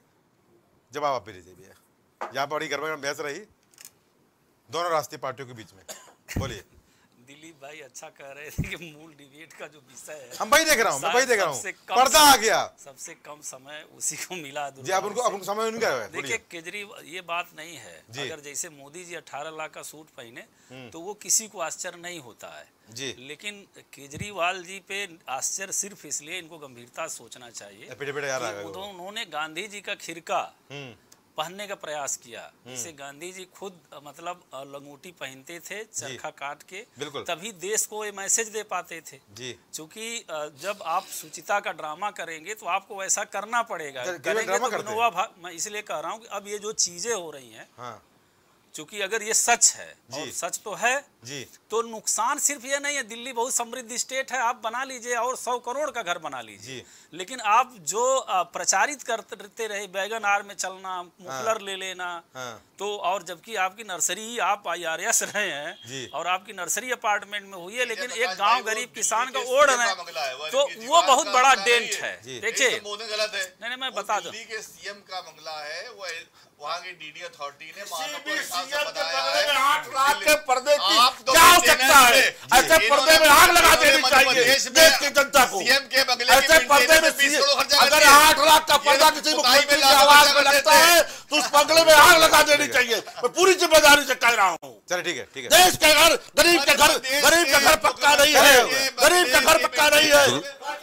जवाब आप भी लीजिए भैया, यहाँ पर बड़ी गड़बड़ बहस रही दोनों राष्ट्रीय पार्टियों के बीच में, बोलिए। दिलीप भाई अच्छा कह रहे थे कि मूल डिबेट का जो विषय है, हम वही देख रहा हूँ, मैं वही देख रहा हूँ, पर्दा आ गया, सबसे कम समय उसी को मिला। जी, अब उनको अब उनको समय नहीं गया। देखिए केजरीवाल, ये बात नहीं है, अगर जैसे मोदी जी अठारह लाख का सूट पहने तो वो किसी को आश्चर्य नहीं होता है जी, लेकिन केजरीवाल जी पे आश्चर्य सिर्फ इसलिए इनको गंभीरता सोचना चाहिए कि उन्होंने गांधी जी का खिरका पहनने का प्रयास किया। जैसे गांधी जी खुद मतलब लंगोटी पहनते थे चरखा काट के, तभी देश को ये मैसेज दे पाते थे। क्योंकि जब आप सुचिता का ड्रामा करेंगे तो आपको वैसा करना पड़ेगा, करेंगे तो विनोबा। मैं इसलिए कह रहा हूँ कि अब ये जो चीजें हो रही हैं, हाँ। क्योंकि अगर ये सच है और सच तो है जी, तो नुकसान सिर्फ ये नहीं है, दिल्ली बहुत समृद्ध स्टेट है, आप बना लीजिए और सौ करोड़ का घर बना लीजिए, लेकिन आप जो प्रचारित करते रहे बैगन आर में चलना, मुफलर हाँ, ले लेना हाँ, तो और जबकि आपकी नर्सरी आप आई आर एस रहे हैं और आपकी नर्सरी अपार्टमेंट में हुई है, लेकिन एक गांव गरीब किसान का ओढ़ रहे हैं, तो वो बहुत बड़ा डेंट है। देखिए नहीं नहीं मैं बता दूं, सीएम का बंगला है, वो वहाँ की डीडी अथॉरिटी ने आठ लाख के पर्दे की क्या हो सकता है? ऐसे पर्दे में आग लगा देनी चाहिए देश की जनता को। सीएम के बंगले ऐसे पर्दे में अगर आठ लाख का पर्दा किसी मुख्यमंत्री की आवाज में लगता है तो उस बंगले में आग लगा देनी चाहिए। मैं पूरी जिम्मेदारी से कह रहा हूँ। चलो ठीक है, ठीक है। देश के घर, गरीब के घर, गरीब का घर पक्का नहीं है, गरीब का घर पक्का नहीं है।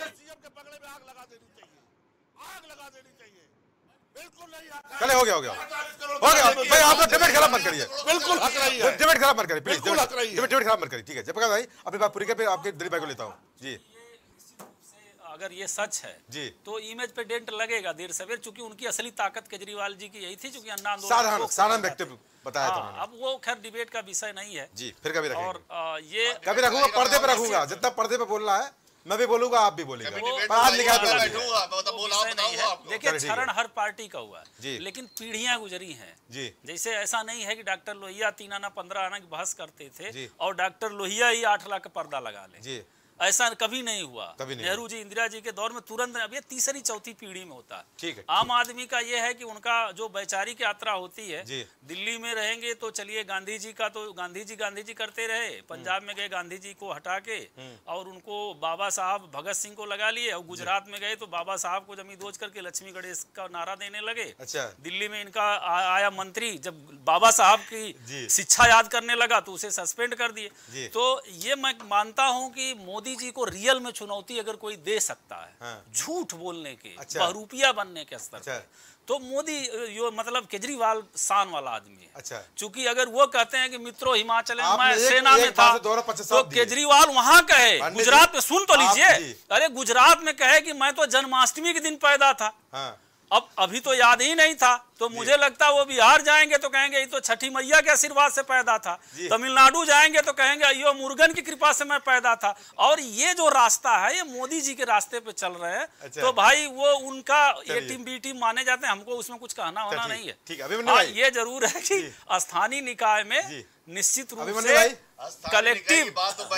चले हो गया हो गया हो गया भाई, आप लोग डिबेट खराब मत करिए, बिल्कुल हक रही है, डिबेट खराब मत करिए प्लीज, बिल्कुल हक रही है, डिबेट खराब मत करिए। ठीक है जयप्रकाश भाई, अपनी बात पूरी कर, फिर आपके दिलीप भाई को लेता हूँ जी। अगर ये सच है जी तो इमेज पे डेंट लगेगा देर सवेर, क्योंकि उनकी असली ताकत केजरीवाल जी की यही थी, क्योंकि अन्ना आंदोलन साधारण व्यक्ति बताया था। अब वो खैर डिबेट का विषय नहीं है जी, फिर कभी रखेंगे। और ये कभी रखूंगा, पर्दे पे रखूंगा, जितना पर्दे पे बोलना है मैं भी बोलूंगा, आप भी बोलेंगे। देखिए क्षरण हर पार्टी का हुआ है, लेकिन पीढ़ियां गुजरी हैं जी। जैसे ऐसा नहीं है कि डॉक्टर लोहिया तीन आना पंद्रह आना की बहस करते थे और डॉक्टर लोहिया ही आठ लाख का पर्दा लगा ले, ऐसा कभी नहीं हुआ। नेहरू जी इंदिरा जी के दौर में तुरंत, अब ये तीसरी चौथी पीढ़ी में होता है। ठीक है, आम आदमी का ये है कि उनका जो वैचारिक यात्रा होती है, दिल्ली में रहेंगे तो चलिए गांधी जी का तो गांधी जी गांधी जी करते रहे, पंजाब में गए गांधी जी को हटा के और उनको बाबा साहब भगत सिंह को लगा लिए, और गुजरात में गए तो बाबा साहब को जमी दोज करके लक्ष्मी गणेश का नारा देने लगे। अच्छा। दिल्ली में इनका आया मंत्री, जब बाबा साहब की शिक्षा याद करने लगा तो उसे सस्पेंड कर दिए। तो ये मैं मानता हूँ कि मोदी जी को रियल में चुनौती अगर कोई दे सकता है, हाँ। झूठ बोलने के, अच्छा। बहरूपिया बनने के स्तर अच्छा। तो मोदी यो मतलब केजरीवाल शान वाला आदमी है। अच्छा। चूंकि अगर वो कहते हैं कि मित्रों हिमाचल में मैं सेना में था, तो केजरीवाल वहां कहे, गुजरात में सुन तो लीजिए, अरे गुजरात में कहे कि मैं तो जन्माष्टमी के दिन पैदा था, हाँ। अब अभी तो याद ही नहीं था, तो मुझे लगता वो बिहार जाएंगे तो कहेंगे ये तो छठी मैया के आशीर्वाद से पैदा था, तमिलनाडु जाएंगे तो कहेंगे यो मुर्गन की कृपा से मैं पैदा था। और ये जो रास्ता है ये मोदी जी के रास्ते पे चल रहे हैं। अच्छा। तो भाई वो उनका ये टीम बी टीम माने जाते हैं, हमको उसमें कुछ कहना होना नहीं है। ठीक है, हाँ, ये जरूर है कि स्थानीय निकाय में निश्चित रूप से कलेक्टिव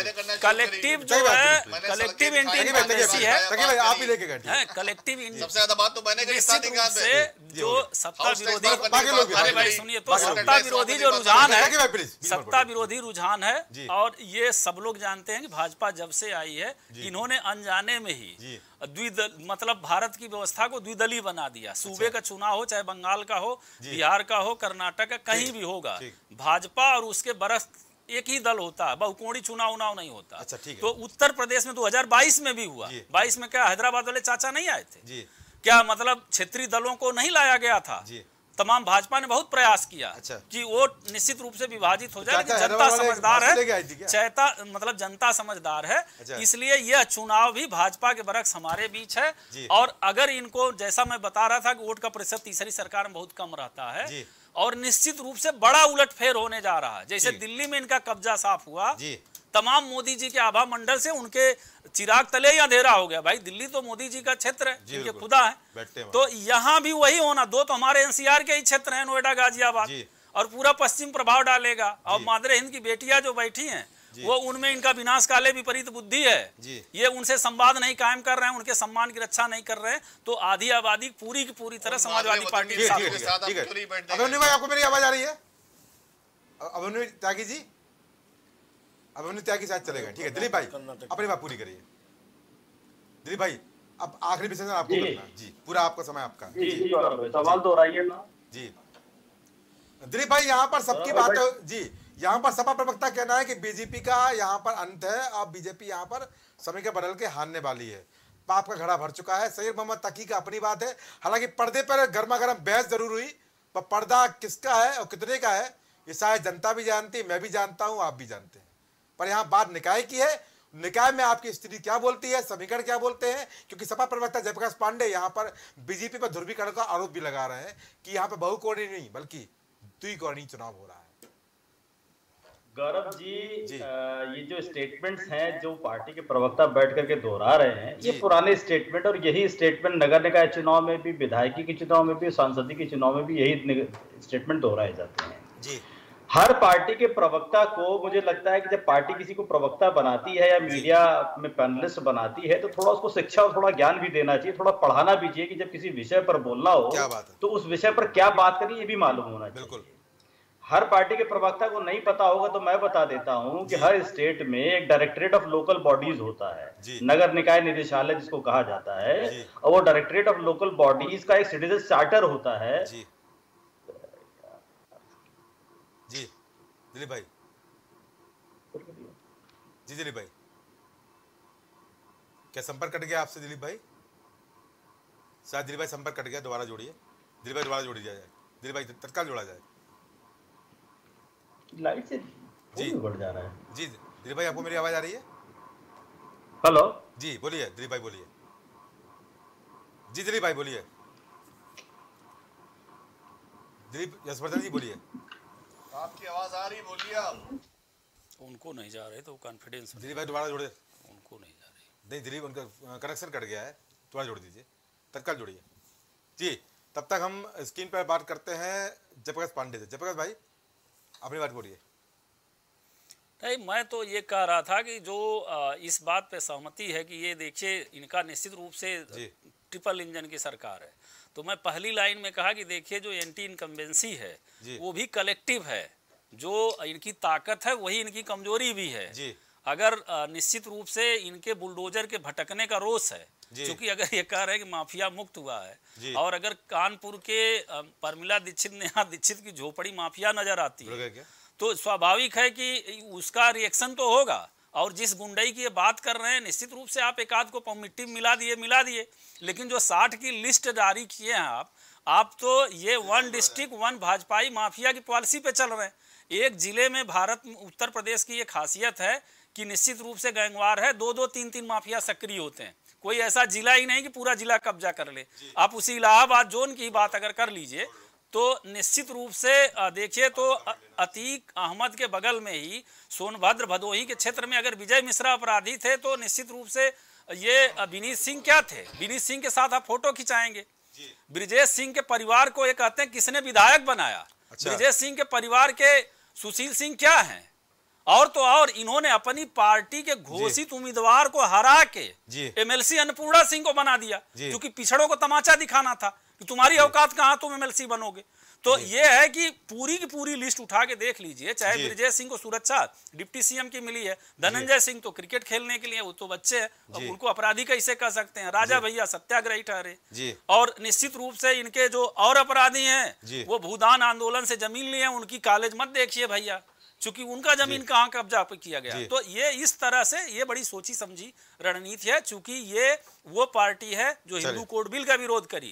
कलेक्टिव जो है, कलेक्टिव इंटेलिजेंसी है, आप ही लेके गए, कलेक्टिव सबसे ज्यादा बात तो मैंने कही स्टार्टिंग से जो सत्ता विरोधी, अरे भाई सुनिए, तो सत्ता विरोधी जो रुझान है, सत्ता विरोधी रुझान है, और ये सब लोग जानते हैं कि भाजपा जब से आई है इन्होंने अनजाने में ही द्विदल मतलब भारत की व्यवस्था को द्विदलीय बना दिया। सूबे का चुनाव हो, चाहे बंगाल का हो, बिहार का हो, कर्नाटक का, कहीं भी होगा, भाजपा और उसके बरस एक ही दल होता है, बहुकोणी चुनाव उनाव नहीं होता। अच्छा, ठीक है। तो उत्तर प्रदेश में दो हज़ार बाईस में भी हुआ, बाईस में क्या हैदराबाद वाले चाचा नहीं आए थे जी? क्या मतलब क्षेत्रीय दलों को नहीं लाया गया था जी? तमाम भाजपा ने बहुत प्रयास किया। अच्छा। कि वोट निश्चित रूप से विभाजित हो जाए, लेकिन जनता समझदार है, चैता मतलब जनता समझदार है। अच्छा। इसलिए यह चुनाव भी भाजपा के बरक्स हमारे बीच है, और अगर इनको, जैसा मैं बता रहा था कि वोट का प्रतिशत तीसरी सरकार में बहुत कम रहता है, और निश्चित रूप से बड़ा उलटफेर होने जा रहा है। जैसे दिल्ली में इनका कब्जा साफ हुआ, तमाम मोदी जी के आभा मंडल से उनके चिराग तले ही अंधेरा हो गया। भाई दिल्ली तो मोदी जी का क्षेत्र है, जिनके खुदा है, तो यहाँ भी वही होना। दो तो हमारे एनसीआर के ही क्षेत्र हैं, नोएडा गाजियाबाद, और पूरा पश्चिम प्रभाव डालेगा। और मादरे हिंद की बेटियां जो बैठी हैं वो, उनमें इनका विनाश काले विपरीत बुद्धि है, ये उनसे संवाद नहीं कायम कर रहे हैं, उनके सम्मान की रक्षा नहीं कर रहे हैं, तो आधी आबादी पूरी की पूरी तरह समाजवादी पार्टी के साथ। अभिमन्यु भाई, आपको मेरी आवाज आ रही है? अभिमन्यु त्यागी जी, अब हमने त्यागी साथ चलेगा। ठीक है दिलीप भाई, अपनी बात पूरी करिए। दिलीप भाई अब आखिरी विश्लेषण आपको करना जी, पूरा आपका समय आपका। जी जी सवाल दोहराइए ना जी। दिलीप भाई यहाँ पर सबकी बात जी, यहाँ पर सपा प्रवक्ता कहना है कि बीजेपी का यहाँ पर अंत है, अब बीजेपी यहाँ पर समय के बदल के हारने वाली है, पाप का घड़ा भर चुका है। सैयद मोहम्मद तकी का अपनी बात है, हालांकि पर्दे पर गर्मा गर्म बहस जरूर हुई, पर पर्दा किसका है और कितने का है ये शायद जनता भी जानती, मैं भी जानता हूँ, आप भी जानते हैं। पर यहाँ बात निकाय की है, निकाय में आपकी स्थिति क्या बोलती है, समीकरण क्या बोलते हैं, क्योंकि सपा प्रवक्ता जयप्रकाश पांडे यहाँ पर बीजेपी पर ध्रुवीकरण का आरोप भी लगा रहे हैं कि यहाँ पे बहुकोणीय नहीं बल्कि द्विकोणीय चुनाव हो रहा है। गौरव जी, जी। आ, ये जो स्टेटमेंट्स हैं जो पार्टी के प्रवक्ता बैठ करके दोहरा रहे हैं, ये पुराने स्टेटमेंट, और यही स्टेटमेंट नगर निकाय चुनाव में भी, विधायकी के चुनाव में भी, सांसदीय के चुनाव में भी यही स्टेटमेंट दोहराए जाते हैं जी। हर पार्टी के प्रवक्ता को, मुझे लगता है कि जब पार्टी किसी को प्रवक्ता बनाती है या मीडिया में पैनलिस्ट बनाती है, तो थोड़ा उसको शिक्षा और थोड़ा ज्ञान भी देना चाहिए, थोड़ा पढ़ाना भी चाहिए कि जब किसी विषय पर बोलना हो तो उस विषय पर क्या बात करें ये भी मालूम होना चाहिए। बिल्कुल। हर पार्टी के प्रवक्ता को नहीं पता होगा तो मैं बता देता हूं कि हर स्टेट में एक डायरेक्टरेट ऑफ लोकल बॉडीज होता है, नगर निकाय निदेशालय जिसको कहा जाता है, और वो डायरेक्टरेट ऑफ लोकल बॉडीज का एक सिटीजन चार्टर होता है। जी जी दिलीप भाई, जी दिलीप भाई, क्या संपर्क कट गया आपसे दिलीप भाई? शायद दिलीप भाई संपर्क कट गया, दोबारा जोड़िए दिलीप भाई, दोबारा जोड़ी जाए दिलीप भाई, तत्काल जोड़ा जाए। लाइट से जी बढ़ जा रहा है। जी दिलीप भाई, आपको मेरी आवाज आ रही है? हेलो जी बोलिए दिलीप भाई, बोलिए जी दिलीप भाई, बोलिए दिलीप यशवर्धन जी, बोलिए। आपकी आवाज आ रही, बोलिए आप। उनको नहीं जा रहे तो कॉन्फिडेंस। दिलीप भाई दोबारा जोड़े। उनको नहीं जा रही। नहीं दिलीप, उनका कनेक्शन कट गया है, दोबारा जोड़ दीजिए, तत्काल जोड़िए जी। तब तक हम स्क्रीन पर बात करते हैं जयप्रकाश पांडे से। जयप्रकाश भाई अपनी बात बोलिए। नहीं, मैं तो ये कह रहा था कि जो इस बात पे सहमति है कि ये देखिए इनका निश्चित रूप से ट्रिपल इंजन की सरकार है, तो मैं पहली लाइन में कहा कि देखिए जो एंटी इनकम्बेंसी है वो भी कलेक्टिव है, जो इनकी ताकत है वही इनकी कमजोरी भी है जी। अगर निश्चित रूप से इनके बुलडोजर के भटकने का रोष है, क्योंकि अगर ये कह रहे हैं कि माफिया मुक्त हुआ है और अगर कानपुर के परमिला दीक्षित नेहा दीक्षित की झोपड़ी माफिया नजर आती है तो स्वाभाविक है कि उसका रिएक्शन तो होगा। और जिस गुंडई की ये बात कर रहे हैं, निश्चित रूप से आप एक आध को मिट्टी मिला दिए मिला दिए लेकिन जो साठ की लिस्ट जारी किए हैं आप आप तो ये वन डिस्ट्रिक्ट वन भाजपाई माफिया की पॉलिसी पे चल रहे हैं। एक जिले में भारत उत्तर प्रदेश की ये खासियत है कि निश्चित रूप से गैंगवार है, दो दो तीन तीन माफिया सक्रिय होते हैं, कोई ऐसा जिला ही नहीं कि पूरा जिला कब्जा कर ले। आप उसी इलाहाबाद जोन की बात अगर कर लीजिए तो निश्चित रूप से देखिए तो अतीक अहमद के बगल में ही सोनभद्र भदोही के क्षेत्र में अगर विजय मिश्रा अपराधी थे तो निश्चित रूप से ये विनीत सिंह क्या थे, विनीत सिंह के साथ आप फोटो खिंचाएंगे। ब्रिजेश सिंह के परिवार को ये कहते हैं किसने विधायक बनाया। अच्छा। ब्रिजेश सिंह के परिवार के सुशील सिंह क्या हैं, और तो और इन्होंने अपनी पार्टी के घोषित उम्मीदवार को हरा के एमएलसी अन्नपूर्णा सिंह को बना दिया, क्योंकि पिछड़ों को तमाचा दिखाना था कि तुम्हारी औकात कहां, तुम एमएलसी बनोगे। तो ये है कि पूरी की पूरी लिस्ट उठा के देख लीजिए, चाहे ब्रिजेश सिंह को सुरक्षा डिप्टी सीएम की मिली है, धनंजय सिंह तो क्रिकेट खेलने के लिए, वो तो बच्चे हैं, उनको अपराधी कैसे कह सकते हैं, राजा भैया सत्याग्रही ठहरे, और निश्चित रूप से इनके जो और अपराधी हैं वो भूदान आंदोलन से जमीन लिए, उनकी कॉलेज मत देखिए भैया, चूंकि उनका जमीन कहाँ कब्जा किया गया। तो ये इस तरह से ये बड़ी सोची समझी रणनीति है, चूंकि ये वो पार्टी है जो हिंदू कोड बिल का विरोध करी,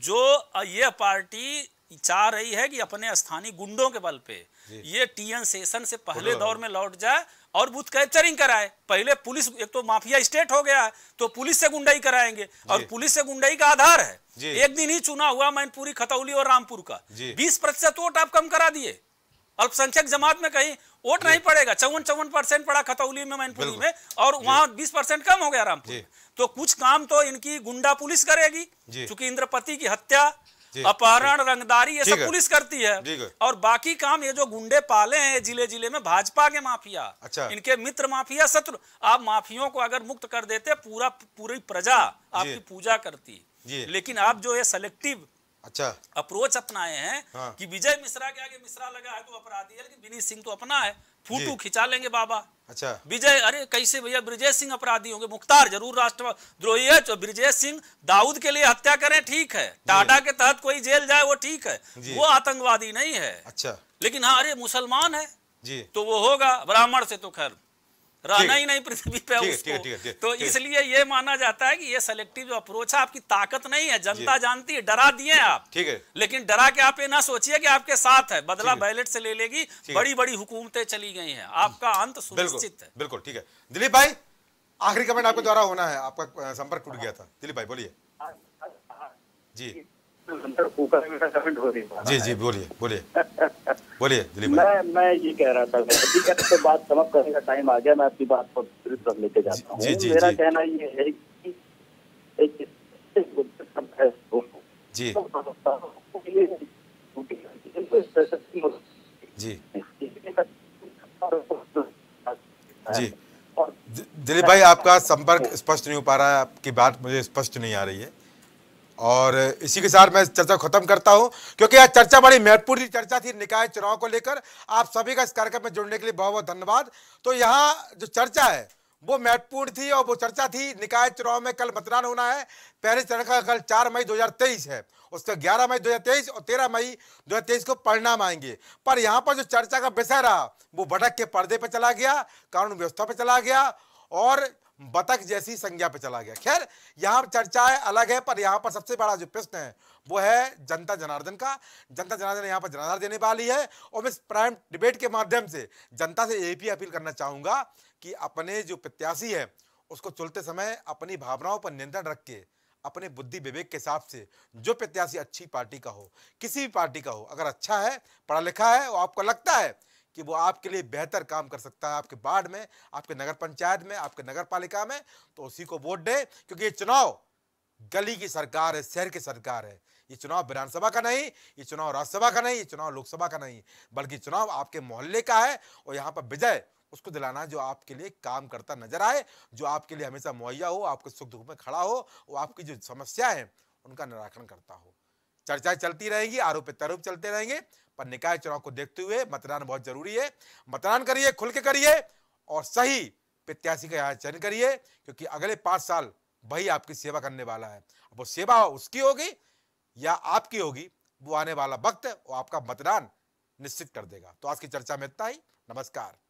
जो ये पार्टी चाह रही है कि अपने स्थानीय गुंडों के बल पे ये टीएन सेशन से पहले दौर में लौट जाए और बूथ कैप्चरिंग कराए। पहले पुलिस, एक तो माफिया स्टेट हो गया है तो पुलिस से गुंडाई कराएंगे, और पुलिस से गुंडाई का आधार है एक दिन ही चुना हुआ मैनपुरी, खतौली और रामपुर का बीस प्रतिशत वोट आप कम करा दिए, अल्पसंख्यक जमात में कहीं वोट नहीं पड़ेगा, चौवन चौवन परसेंट पड़ा खतौली में, मैनपुरी में, और वहां बीस परसेंट कम हो गया रामपुर में। तो कुछ काम तो इनकी गुंडा पुलिस करेगी, क्योंकि इंद्रपति की हत्या, अपहरण, रंगदारी ये सब पुलिस करती है, और बाकी काम ये जो गुंडे पाले हैं जिले जिले में भाजपा के माफिया, अच्छा। इनके मित्र माफिया, शत्रु। आप माफियों को अगर मुक्त कर देते पूरा पूरी प्रजा आपकी पूजा करती, लेकिन आप जो है सेलेक्टिव अच्छा अप्रोच अपनाए हैं हाँ। कि विजय मिश्रा के आगे मिश्रा लगा है तो अपराधी है, लेकिन विनीत सिंह तो अपना है, फोटो खिंचा लेंगे बाबा। अच्छा विजय, अरे कैसे भैया ब्रिजेश सिंह अपराधी होंगे? मुख्तार जरूर राष्ट्रद्रोही है, तो ब्रिजेश सिंह दाऊद के लिए हत्या करें ठीक है, टाटा के तहत कोई जेल जाए वो ठीक है, वो आतंकवादी नहीं है। अच्छा लेकिन हाँ, अरे मुसलमान है जी तो वो होगा, ब्राह्मण से तो खैर रहना ही नहीं पृथ्वी पे उसको। तो इसलिए ये माना जाता है कि ये सेलेक्टिव जो अप्रोच है आपकी ताकत नहीं है, जनता जानती है, डरा दिए आप, ठीक है, लेकिन डरा के आप ये ना सोचिए कि आपके साथ है, बदला बैलेट से ले लेगी, बड़ी बड़ी हुकूमतें चली गई हैं, आपका अंत सुनिश्चित है। बिल्कुल ठीक है। दिलीप भाई, आखिरी कमेंट आपके द्वारा होना है, आपका संपर्क टूट गया था। दिलीप भाई बोलिए। जी जी जी बोलिए बोलिए बोलिए दिलीप भाई। मैं मैं ये कह रहा था, हकीकत से बात समाप्त करने का टाइम आ गया, मैं आपकी बात को तरफ लेके जाता हूँ। मेरा कहना ये है कि एक जी जी जी दिलीप भाई, आपका संपर्क स्पष्ट नहीं हो पा रहा है, आपकी बात मुझे स्पष्ट नहीं आ रही है, और इसी के साथ मैं चर्चा खत्म करता हूं, क्योंकि आज चर्चा बड़ी महत्वपूर्ण चर्चा थी निकाय चुनाव को लेकर। आप सभी का इस कार्यक्रम में जुड़ने के लिए बहुत बहुत धन्यवाद। तो यहाँ जो चर्चा है वो महत्वपूर्ण थी, और वो चर्चा थी निकाय चुनाव में कल मतदान होना है। पहले चरण का कल चार मई दो हजार तेईस है, उसका ग्यारह मई दो हजार तेईस और तेरह मई दो हजार तेईस को परिणाम आएंगे। पर यहाँ पर जो चर्चा का विषय रहा वो भटक के पर्दे पर चला गया, कानून व्यवस्था पर चला गया और बतख जैसी संज्ञा पे चला गया। खैर यहाँ चर्चाएं अलग है, पर यहाँ पर सबसे बड़ा जो प्रश्न है वो है जनता जनार्दन का। जनता जनार्दन यहाँ पर जनाधार देने वाली है, और मैं इस प्राइम डिबेट के माध्यम से जनता से यही भी अपील करना चाहूंगा कि अपने जो प्रत्याशी है उसको चुनते समय अपनी भावनाओं पर नियंत्रण रख के, अपने बुद्धि विवेक के हिसाब से, जो प्रत्याशी अच्छी पार्टी का हो, किसी भी पार्टी का हो, अगर अच्छा है, पढ़ा लिखा है और आपको लगता है कि वो आपके लिए बेहतर काम कर सकता है आपके वार्ड में, आपके नगर पंचायत में, आपके नगर पालिका में, तो उसी को वोट दे। क्योंकि ये चुनाव गली की सरकार है, शहर की सरकार है। ये चुनाव विधानसभा का नहीं, ये चुनाव राज्यसभा का नहीं, ये चुनाव लोकसभा का नहीं, बल्कि चुनाव आपके मोहल्ले का है। और यहाँ पर विजय उसको दिलाना जो आपके लिए काम करता नजर आए, जो आपके लिए हमेशा मुहैया हो, आपके सुख दुख में खड़ा हो, और आपकी जो समस्या है उनका निराकरण करता हो। चर्चाएं चलती रहेगी, आरोप प्रत्यारोप चलते रहेंगे, पर निकाय चुनाव को देखते हुए मतदान बहुत जरूरी है। मतदान करिए, खुल के करिए, और सही प्रत्याशी का यहाँ चयन करिए, क्योंकि अगले पांच साल वही आपकी सेवा करने वाला है। वो सेवा उसकी होगी या आपकी होगी, वो आने वाला वक्त वो आपका मतदान निश्चित कर देगा। तो आज की चर्चा में इतना ही। नमस्कार।